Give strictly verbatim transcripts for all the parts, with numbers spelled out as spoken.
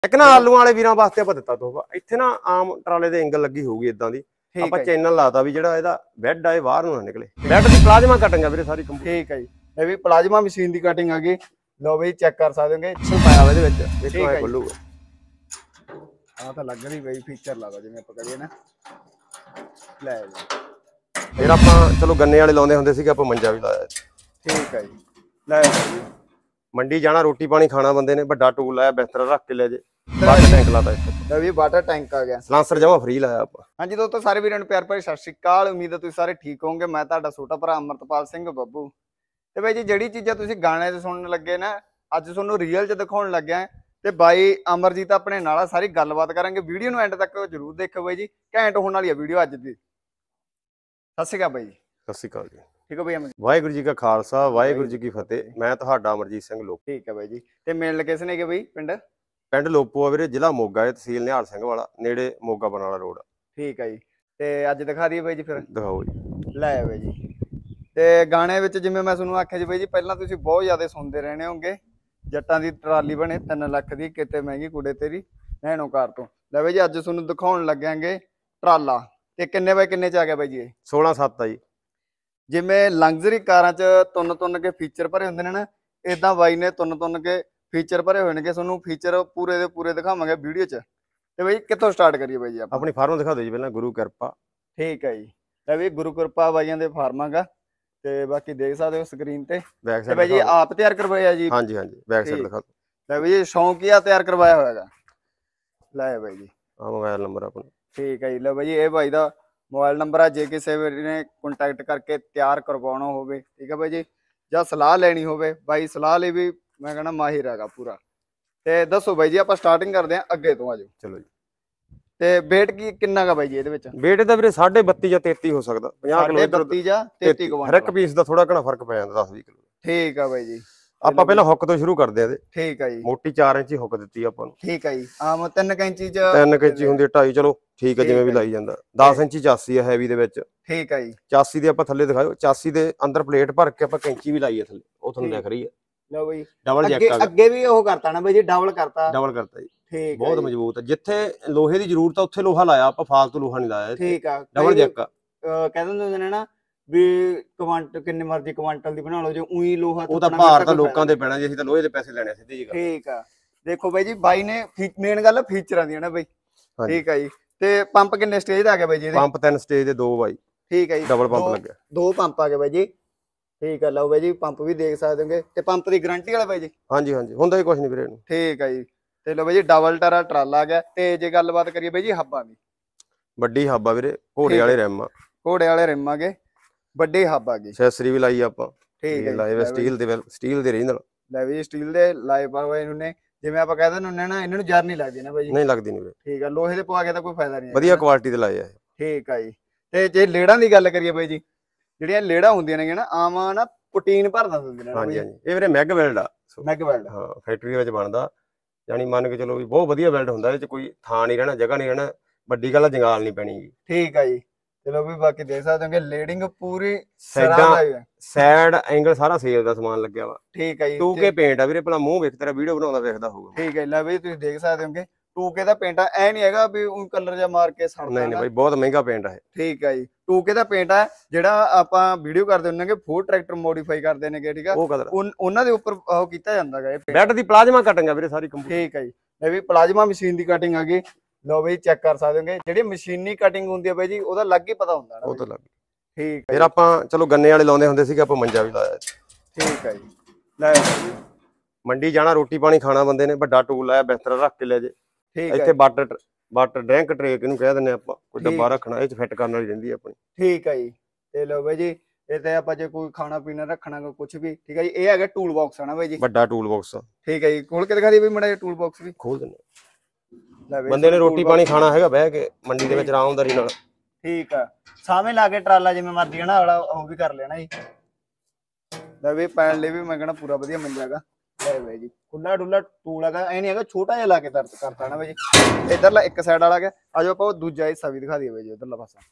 ਇੱਕ ਨਾ ਆਲੂਆਂ ਵਾਲੇ ਵੀਰਾਂ ਵਾਸਤੇ ਆਪਾਂ ਦਿੱਤਾ ਤੋਹਫਾ। ਇੱਥੇ ਨਾ ਆਮ ਟਰਾਲੇ ਦੇ ਐਂਗਲ ਲੱਗੀ ਹੋਊਗੀ ਇਦਾਂ ਦੀ, ਆਪਾਂ ਚੈਨਲ ਲਾਤਾ ਵੀ ਜਿਹੜਾ ਇਹਦਾ ਬੈੱਡ ਆ ਇਹ ਬਾਹਰ ਨੂੰ ਨਾ ਨਿਕਲੇ। ਬੈੱਡ ਦੀ ਪਲਾਜ਼ਮਾ ਕਟਿੰਗ ਆ ਵੀਰੇ ਸਾਰੀ ਕੰਪਨੀ। ਠੀਕ ਹੈ ਜੀ, ਇਹ ਵੀ ਪਲਾਜ਼ਮਾ ਮਸ਼ੀਨ ਦੀ ਕਟਿੰਗ ਆ ਗਈ। ਲਓ ਬਈ ਚੈੱਕ ਕਰ ਸਕਦੇ ਹੋਗੇ ਪਾਇਆ ਵਾ ਇਹਦੇ ਵਿੱਚ, ਦੇਖੋ ਐ ਖੁੱਲੂਗਾ। ਆ ਤਾਂ ਲੱਗ ਰਹੀ ਬਈ ਫੀਚਰ ਲਾਦਾ ਜਿਵੇਂ ਆਪਾਂ ਕਰੀਏ ਨਾ। ਲੈ ਜੀ ਫਿਰ ਆਪਾਂ ਚਲੋ ਗੰਨੇ ਵਾਲੇ ਲਾਉਂਦੇ ਹੁੰਦੇ ਸੀਗੇ, ਆਪਾਂ ਮੰਜਾ ਵੀ ਲਾਇਆ। ਠੀਕ ਹੈ ਜੀ, ਲੈ ਜੀ ਮੰਡੀ ਜਾਣਾ ਰੋਟੀ ਪਾਣੀ ਖਾਣਾ ਬੰਦੇ ਨੇ, ਵੱਡਾ ਟੂਲ ਲਾਇਆ ਬਿਸਤਰਾ ਰੱਖ ਕੇ ਲੈ ਜੇ। ਵਾਟਰ ਟੈਂਕ ਲਾਤਾ ਇੱਥੇ, ਲੈ ਵੀ ਵਾਟਰ ਟੈਂਕ ਆ ਗਿਆ। ਸਲਾਂਸਰ ਜਮਾ ਫ੍ਰੀ ਲਾਇਆ ਆਪਾਂ। ਹਾਂਜੀ ਦੋਸਤੋ ਸਾਰੇ ਵੀਰਾਂ ਨੂੰ ਪਿਆਰ ਭਰੀ ਸਤਿ ਸ਼੍ਰੀ ਅਕਾਲ। ਉਮੀਦ ਹੈ ਤੁਸੀਂ ਸਾਰੇ ਠੀਕ ਹੋਵੋਗੇ। ਮੈਂ ਤੁਹਾਡਾ ਛੋਟਾ ਭਰਾ ਅਮਰਤਪਾਲ ਸਿੰਘ ਬੱਬੂ। ਤੇ ਬਾਈ ਜੀ ਜਿਹੜੀ ਚੀਜ਼ਾਂ ਤੁਸੀਂ ਗਾਣੇ 'ਚ ਸੁਣਨ ਲੱਗੇ ਨਾ, ਅੱਜ ਤੁਹਾਨੂੰ ਰੀਅਲ 'ਚ ਦਿਖਾਉਣ ਲੱਗਿਆ। ਤੇ ਬਾਈ ਅਮਰਜੀਤ ਆਪਣੇ ਨਾਲ ਆ, ਸਾਰੀ ਗੱਲਬਾਤ ਕਰਾਂਗੇ। ਵੀਡੀਓ ਨੂੰ ਐਂਡ ਤੱਕ ਜਰੂਰ ਦੇਖਿਓ ਬਾਈ ਜੀ, ਘੈਂਟ ਹੋਣ ਵਾਲੀ ਆ ਵੀਡੀਓ ਅੱਜ ਦੀ। ਸਤਿ ਸ਼੍ਰੀ ਅਕਾਲ ਬਾਈ ਜੀ। ਸਤਿ ਸ਼੍ਰੀ ਅਕਾਲ ਜੀ। ਠੀਕ ਹੋ ਬਾਈ? ਵਾਹਿਗੁਰੂ ਜੀ ਕਾ ਖਾਲਸਾ ਵਾਹਿਗੁਰੂ ਜੀ ਕੀ ਫਤਿਹ। ਮੈਂ ਤੁਹਾਡਾ ਅਮਰਜੀਤ ਸਿੰਘ ਲੋਕ। ਠੀਕ ਹੈ ਬਾਈ ਜੀ। ਤੇ ਮੇਨ ਲੋਕੇਸ਼ਨ ਹੈਗੀ ਬਾਈ ਪਿੰਡ ਪਿੰਡ ਲੋਪੋ ਆ ਵੀਰੇ, ਜ਼ਿਲ੍ਹਾ ਮੋਗਾ ਹੈ, ਤਹਿਸੀਲ ਨਿਹਾਲ ਸਿੰਘ ਵਾਲਾ, ਨੇੜੇ ਮੋਗਾ ਬਰਨਾਲਾ ਰੋਡ। ਠੀਕ ਹੈ ਜੀ। ਤੇ ਅੱਜ ਦਿਖਾ ਦਈਏ ਬਾਈ ਜੀ, ਫਿਰ ਦਿਖਾਓ ਜੀ। ਲੈ ਬਾਈ ਜੀ, ਤੇ ਗਾਣੇ ਵਿੱਚ ਜਿਵੇਂ ਮੈਂ ਤੁਹਾਨੂੰ ਆਖਿਆ ਜੀ ਬਾਈ ਜੀ, ਪਹਿਲਾਂ ਤੁਸੀਂ ਬਹੁਤ ਜ਼ਿਆਦਾ ਸੁਣਦੇ ਰਹਿਣੇ ਹੋਗੇ। ਜੱਟਾਂ ਦੀ ਟਰਾਲੀ ਬਣੇ ਤਿੰਨ ਲੱਖ ਦੀ, ਕਿਤੇ ਮਹਿੰਗੀ ਕੁੜੇ ਤੇਰੀ ਨੈਣੋ ਕਾਰ ਤੋਂ। ਲੈ ਬਾਈ ਜੀ ਅੱਜ ਤੁਹਾਨੂੰ ਦਿਖਾਉਣ ਲੱਗਾਂਗੇ ਟਰਾਲਾ। ਤੇ ਕਿੰਨੇ ਬਾਈ ਕਿੰਨੇ ਚ ਆ ਗਿਆ ਬਾਈ ਜੀ ਇਹ? ਸੋਲਾਂ ਸੱਤ ਆ ਜੀ। ਜਿਵੇਂ ਲਗਜ਼ਰੀ ਕਾਰਾਂ ਚ ਤੁੰਨ ਤੁੰਨ ਕੇ ਫੀਚਰ ਭਰੇ ਹੁੰਦੇ ਨੇ ਨਾ, ਏਦਾਂ ਬਾਈ ਨੇ ਤੁੰਨ ਤੁੰਨ ਕੇ ਫੀਚਰ ਭਰੇ ਹੋਏ ਨੇ। ਤੁਹਾਨੂੰ ਫੀਚਰ ਪੂਰੇ ਦੇ ਪੂਰੇ ਦਿਖਾਵਾਂਗੇ ਵੀਡੀਓ ਚ। ਤੇ ਬਾਈ ਕਿੱਥੋਂ ਸਟਾਰਟ ਕਰੀਏ ਬਾਈ ਜੀ? ਆਪਾਂ ਆਪਣੀ ਫਾਰਮ ਦਿਖਾ ਦਿਓ ਜੀ ਪਹਿਲਾਂ, ਗੁਰੂ ਕਿਰਪਾ। ਠੀਕ ਹੈ ਜੀ, ਲੈ ਵੀ ਗੁਰੂ ਕਿਰਪਾ ਬਾਈਆਂ ਦੇ ਫਾਰਮਾਂ ਗਾ। ਤੇ ਬਾਕੀ ਦੇਖ ਸਕਦੇ ਹੋ ਸਕਰੀਨ ਤੇ। ਬੈਕ ਸਾਈਡ ਬਾਈ ਜੀ ਆਪ ਤਿਆਰ ਕਰਵਾਇਆ ਜੀ? ਹਾਂਜੀ ਹਾਂਜੀ, ਬੈਕ ਸਾਈਡ ਦਿਖਾ ਦਿਓ। ਲੈ ਬਾਈ ਜੀ ਸ਼ੌਂਕੀਆ ਤਿਆਰ ਕਰਵਾਇਆ ਹੋਇਆਗਾ। ਲੈ ਬਾਈ ਜੀ ਆ ਮੋਬਾਈਲ ਨੰਬਰ ਆਪਣਾ। ਠੀਕ ਹੈ ਜੀ। ਲੈ ਬਾਈ ਜੀ ਇਹ ਬਾਈ ਦਾ ਮੋਬਾਈਲ ਨੰਬਰ ਆ, ਜੇ ਕਿਸੇ ਨੇ ਕੰਟੈਕਟ ਕਰਕੇ ਤਿਆਰ ਕਰਵਾਉਣਾ ਹੋਵੇ, ਠੀਕ ਹੈ ਬਾਈ ਜੀ, ਜਾਂ ਸਲਾਹ ਲੈਣੀ ਹੋਵੇ, ਬਾਈ ਸਲਾਹ ਲਈ ਵੀ ਮੈਂ ਕਹਿੰਦਾ ਮਾਹਿਰ ਹੈਗਾ ਪੂਰਾ। ਤੇ ਦੱਸੋ ਬਾਈ ਜੀ, ਆਪਾਂ ਸਟਾਰਟਿੰਗ ਕਰਦੇ ਹਾਂ ਅੱਗੇ ਤੋਂ। ਆਜੋ ਚਲੋ ਜੀ। ਤੇ weight ਕੀ ਕਿੰਨਾ ਗਾ ਬਾਈ ਜੀ ਇਹਦੇ ਵਿੱਚ? weight ਦਾ ਵੀਰੇ ਸਾਢੇ ਬੱਤੀ ਜਾਂ ਤੇਤੀ ਹੋ ਸਕਦਾ। ਪੰਜਾਹ ਕਿਲੋ ਬੱਤੀ ਜਾਂ ਤੇਤੀ ਕੁਆਂਟਲ। ਹਰ ਇੱਕ ਪੀਸ ਦਾ ਥੋੜਾ ਘਣਾ ਫਰਕ ਪੈ ਜਾਂਦਾ, ਦਸ ਵੀਹ ਕਿਲੋ। ਠੀਕ ਆ ਬਾਈ ਜੀ। ਆਪਾਂ ਪਹਿਲਾਂ ਹੁੱਕ ਤੋਂ ਸ਼ੁਰੂ ਕਰਦੇ ਆ ਇਹਦੇ। ਠੀਕ ਆ ਜੀ। ਮੋਟੀ ਚਾਰ ਇੰਚੀ ਹੁੱਕ ਦਿੱਤੀ ਆਪਾਂ ਨੂੰ। ਠੀਕ ਆ ਜੀ। ਆਮ ਤਿੰਨ ਇੰਚੀ ਚ ਤਿੰਨ ਇੰਚੀ ਹੁੰਦੀ, ਢਾਈ ਚਲੋ ਠੀਕ ਆ, ਜਿਵੇਂ ਵੀ ਲਾਈ ਜਾਂਦਾ। ਦਸ ਇੰਚੀ ਚਾਸੀ ਆ ਹੈਵੀ ਦੇ ਵਿੱਚ। ਠੀਕ ਆ ਜੀ। ਚਾਸੀ ਦੇ ਆਪਾਂ ਥੱਲੇ ਦਿਖਾਓ, ਚਾਸੀ ਦੇ ਅੰਦਰ ਪਲੇਟ ਭਰ ਕੇ ਆਪਾਂ ਕੈਂਚੀ ਵੀ ਲਾਈ ਆ ਥੱਲੇ, ਉਹ ਤੁਹਾਨੂੰ ਦਿਖ ਰਹੀ ਆ। ਲਓ ਬਾਈ ਡਬਲ ਜੈਕ ਆ। ਅੱਗੇ ਵੀ ਉਹ ਕਰਤਾ ਨਾ ਬਾਈ ਜੀ, ਡਬਲ ਕਰਤਾ। ਡਬਲ ਕਰਤਾ ਜੀ। ਠੀਕ, ਬਹੁਤ ਮਜ਼ਬੂਤ ਆ। ਜਿੱਥੇ ਲੋਹੇ ਦੀ ਜ਼ਰੂਰਤ ਆ ਉੱਥੇ ਲੋਹਾ ਲਾਇਆ ਆਪਾਂ, ਫਾਲਤੂ ਲੋਹਾ ਨਹੀਂ ਲਾਇਆ। ਠੀਕ ਆ। ਡਬਲ ਜੈਕ ਆ। ਕਹਿ ਦਿੰਦੇ ਹੁੰਦੇ ਨੇ ਨਾ ਵੀ ਕੁਆਂਟਲ ਕਿੰਨੇ ਮਰਜ਼ੀ ਕੁਆਂਟਲ ਦੀ ਬਣਾ ਲਓ, ਜੇ ਉਹੀ ਲੋਹਾ ਉਹ ਤਾਂ ਭਾਰ ਤਾਂ ਲੋਕਾਂ ਦੇ ਪੈਣਾ ਜੀ, ਅਸੀਂ ਤਾਂ ਲੋਹੇ ਦੇ ਪੈਸੇ ਲੈਣੇ ਸਿੱਧੀ ਜੀ ਗੱਲ। ਠੀਕ ਆ। ਦੇਖੋ ਬਾਈ ਜੀ, ਬਾਈ ਨੇ ਮੇਨ ਗੱਲ ਫੀਚਰਾਂ ਦੀ ਹੈ ਨਾ ਬਾਈ। ਠੀਕ ਆ ਜੀ। ਤੇ ਪੰਪ ਕਿੰਨੇ ਸਟੇਜ ਦਾ ਆ ਗਿਆ ਬਾਈ ਜੀ ਇਹਦੇ? ਪੰਪ ਤਿੰਨ ਸਟੇਜ ਦੇ, ਦੋ ਬਾਈ। ਠੀਕ ਆ ਜੀ। ਡਬਲ ਪੰਪ ਲੱਗਿਆ, ਦੋ ਪੰਪ ਆ ਗਏ ਬਾਈ ਜੀ। ਠੀਕ ਆ। ਲਓ ਬਾਈ ਜੀ ਪੰਪ ਵੀ ਦੇਖ ਸਕਦੇ ਹੋਗੇ। ਤੇ ਪੰਪ ਦੀ ਗਾਰੰਟੀ ਵਾਲਾ ਬਾਈ ਜੀ? ਹਾਂਜੀ ਹਾਂਜੀ, ਹੁੰਦਾ ਹੀ ਕੁਝ ਨਹੀਂ ਵੀਰੇ ਇਹਨੂੰ। ਠੀਕ ਆ ਜੀ। ਤੇ ਲਓ ਬਾਈ ਜੀ ਡਬਲ ਟਾਰਾ ਟਰਾਲਾ ਆ ਗਿਆ। ਤੇ ਜੇ ਗੱਲਬਾਤ ਕਰੀਏ ਬਾਈ ਜੀ ਹੱਬਾਂ ਦੀ? ਵੱਡੀ ਹੱਬ ਆ ਵੀਰੇ, ਘੋੜੇ ਵਾਲੇ ਰਿਮ ਆ। ਘੋੜੇ ਵਾਲੇ ਰਿਮ ਆ ਗਏ, ਵੱਡੇ ਹੱਬ ਆ ਗਈ। ਐਕਸੈਸਰੀ ਵੀ ਲਾਈ ਆਪਾਂ। ਠੀਕ ਹੈ, ਲਾਏ ਵੇ ਸਟੀਲ ਦੇ, ਸਟੀਲ ਦੇ ਰੀਜਨਲ। ਲੈ ਵੀ ਸਟੀਲ ਦੇ ਲਾਏ ਪਾ ਹੋਏ ਇਹਨੇ, ਜਿਵੇਂ ਆਪਾਂ ਕਹਿ ਦਿੰਦੇ ਹੁੰਦੇ ਨਾ, ਇਹਨਾਂ ਨੂੰ ਜਰ ਨਹੀਂ ਲੱਗਦੀ ਨਾ ਬਾਈ ਜੀ? ਨਹੀਂ ਲੱਗਦੀ ਨਹੀਂ ਵੀਰੇ। ਠੀਕ ਆ। ਲੋਹੇ ਦੇ ਪਵਾ ਕੇ ਤਾਂ ਕੋਈ ਫਾਇਦਾ ਨਹੀਂ, ਵਧੀਆ ਕੁਆਲਿਟੀ ਦੇ ਲਾਏ ਆ ਇਹ। ਠੀਕ ਆ ਜੀ। ਤੇ ਜੇ ਲੇੜਾਂ ਦੀ ਗੱਲ ਕਰੀਏ ਬਾਈ ਜੀ, ਜਿਹੜੀਆਂ ਲੇੜਾਂ ਹੁੰਦੀਆਂ ਨੇ ਨਾ ਆਮ ਨਾ ਪ੍ਰੋਟੀਨ ਭਰਦਾ ਹੁੰਦੇ ਨੇ। ਹਾਂਜੀ ਹਾਂਜੀ, ਇਹ ਵੀਰੇ ਮੈਗ ਵੈਲਡ ਆ। ਮੈਗ ਵੈਲਡ, ਹਾਂ, ਫੈਕਟਰੀ ਵਿੱਚ ਬਣਦਾ। ਜਾਨੀ ਮੰਨ ਕੇ ਚਲੋ ਵੀ ਬਹੁਤ ਵਧੀਆ ਵੈਲਡ ਹੁੰਦਾ, ਇਹਦੇ ਚ ਕੋਈ ਥਾਂ ਨਹੀਂ ਰਹਿਣਾ, ਜਗ੍ਹਾ ਨਹੀਂ ਰਹਿਣਾ। ਵੱਡੀ ਗੱਲ ਆ, ਜੰਗਾਲ ਨਹੀਂ ਪੈਣੀ ਜੀ। ਠੀਕ ਆ ਜੀ। ਚਲੋ ਵੀ ਬਾਕੀ ਦੇਖ ਸਕਦੇ ਹੋ ਕਿ ਲੇਡਿੰਗ ਪੂਰੀ ਸਾਈਡਾਂ ਸਾਈਡ ਐਂਗਲ ਸਾਰਾ ਸੇਲ ਦਾ ਸਮਾਨ ਲੱਗਿਆ ਵਾ। ਠੀਕ ਆ ਜੀ। ਟੂ ਕੇ ਪੇਂਟ ਆ ਵੀਰੇ, ਭਲਾ ਮੂੰਹ ਵੇਖ, ਤੇਰਾ ਵੀਡੀਓ ਬਣਾਉਂਦਾ ਵੇਖਦਾ ਹੋਊਗਾ। ਠੀਕ ਹੈ। ਲੈ ਬਈ ਤੁਸੀਂ ਦੇਖ ਸਕਦੇ ਹੋਗੇ ਟੂ ਕੇ ਦਾ ਪੇਂਟ ਆ, ਐ ਨਹੀਂ ਹੈਗਾ ਵੀ ਉਹ ਕਲਰ ਜਾਂ ਮਾਰ ਕੇ ਸੜਦਾ। ਨਹੀਂ ਨਹੀਂ ਬਾਈ, ਬਹੁਤ ਮਹਿੰਗਾ ਪੇਂਟ ਆ ਇਹ। ਠੀਕ ਆ ਜੀ। ਟੂ ਕੇ ਦਾ ਪੇਂਟ ਆ, ਜਿਹੜਾ ਆਪਾਂ ਵੀਡੀਓ ਕਰਦੇ ਹੁੰਦੇ ਕਿ ਫੋਰ ਟਰੈਕਟਰ ਮੋਡੀਫਾਈ ਕਰਦੇ ਨੇਗੇ। ਠੀਕ ਆ, ਉਹ ਕਲਰ ਉਹਨਾਂ ਦੇ ਉੱਪਰ ਉਹ ਕੀਤਾ ਜਾਂਦਾਗਾ। ਇਹ ਬੈੱਡ ਦੀ ਪਲਾਜ਼ਮਾ ਕਟਿੰਗ ਆ ਵੀਰੇ ਸਾਰੀ ਕੰਪਨੀ। ਠੀਕ ਆ ਜੀ। ਇਹ ਵੀ ਪਲਾਜ਼ਮਾ ਮਸ਼ੀਨ ਦੀ ਕਟਿੰਗ ਆ ਗਈ। ਲਓ ਬਈ ਚੈੱਕ ਕਰ ਸਕਦੇ ਹੋਗੇ, ਜਿਹੜੀ ਮਸ਼ੀਨੀ ਕਟਿੰਗ ਹੁੰਦੀ ਆ ਬਾਈ ਜੀ, ਉਹਦਾ ਲੱਗ ਹੀ ਪਤਾ ਹੁੰਦਾ ਨਾ। ਉਹ ਤਾਂ ਲੱਗ। ਠੀਕ ਫਿਰ ਆਪਾਂ ਚਲੋ ਗੰਨੇ ਵਾਲੇ ਲਾਉਂਦੇ ਹੁੰਦੇ ਸੀਗੇ, ਆਪਾਂ ਮੰਜਾ ਵੀ ਲਾਇਆ। ਠੀਕ ਆ ਜੀ। ਲੈ ਮੰਡੀ ਜਾਣਾ ਰੋਟੀ ਪਾਣੀ ਖਾਣਾ ਬੰਦੇ ਨੇ, ਵੱਡਾ ਟੂਲ ਲਾਇਆ, ਬਿਸਤਰਾ ਰੱਖ ਕੇ ਲੈ ਜੇ। ਠੀਕ ਇੱਥੇ ਵਾਟਰ ਵਾਟਰ ਡਰਿੰਕ ਟਰੇ ਇਹਨੂੰ ਕਹਿ ਦਿੰਦੇ ਆਪਾਂ, ਕੋਈ ਡੱਬਾ ਰੱਖਣਾ, ਇਹ ਚ ਫਿੱਟ ਕਰਨ ਵਾਲੀ ਰਹਿੰਦੀ ਆਪਣੀ। ਠੀਕ ਆ ਜੀ। ਤੇ ਲਓ ਬਾਈ ਜੀ, ਇਹ ਤੇ ਆਪਾਂ ਜੇ ਕੋਈ ਖਾਣਾ ਪੀਣਾ ਰੱਖਣਾ ਕੁਝ ਵੀ, ਠੀਕ ਆ ਜੀ। ਇਹ ਹੈਗਾ ਟੂਲ ਬਾਕਸ ਹੈ ਨਾ ਬਾਈ ਜੀ? ਵੱਡਾ ਟੂਲ ਬਾਕਸ ਆ। ਠੀਕ ਆ ਜੀ। ਖੋਲ ਕੇ ਦਿਖਾ ਦੀ ਬਈ ਮਾੜਾ ਜਿਹਾ ਟੂਲ ਬਾਕਸ ਵੀ। ਖੋਲ ਦਿੰਦੇ ਬੰਦੇ ਨੇ ਰੋਟੀ ਪਾਣੀ ਖਾਣਾ ਹੈਗਾ ਬਹਿ ਕੇ ਮੰਡੀ ਦੇ ਵਿੱਚ ਆਰਾਮਦਾਰੀ ਨਾਲ। ਠੀਕ ਆ। ਸਾਵੇਂ ਲਾ ਕੇ ਟਰਾਲਾ ਜਿਵੇਂ ਮਰਜ਼ੀ ਹੈ ਨਾ ਵਾਲਾ ਉਹ ਵੀ ਕਰ ਲੈਣਾ ਜੀ। ਲੈ ਵੀ ਪੈਣ ਲਈ ਵੀ ਮੈਂ ਕਹਿੰਦਾ ਪੂਰਾ ਵਧੀਆ ਮੰਜਾ ਹੈਗਾ। ਲੈ ਬਾਈ ਜੀ ਖੁੱਲਾ ਡੁੱਲਾ ਟੂਲ ਹੈਗਾ, ਐ ਨਹੀਂ ਹੈਗਾ ਛੋਟਾ ਜਿਹਾ ਲਾ ਕੇ ਦਰਦ ਕਰਤਾ ਨਾ ਬਾਈ ਜੀ। ਇਧਰਲਾ ਇੱਕ ਸਾਈਡ ਵਾਲਾ ਗਿਆ। ਆਜੋ ਆਪਾਂ ਦੂਜਾ ਹਿੱਸਾ ਵੀ ਦਿਖਾ ਦਈਏ ਬਾਈ ਜੀ, ਉਧਰਲਾ ਪਾਸਾ।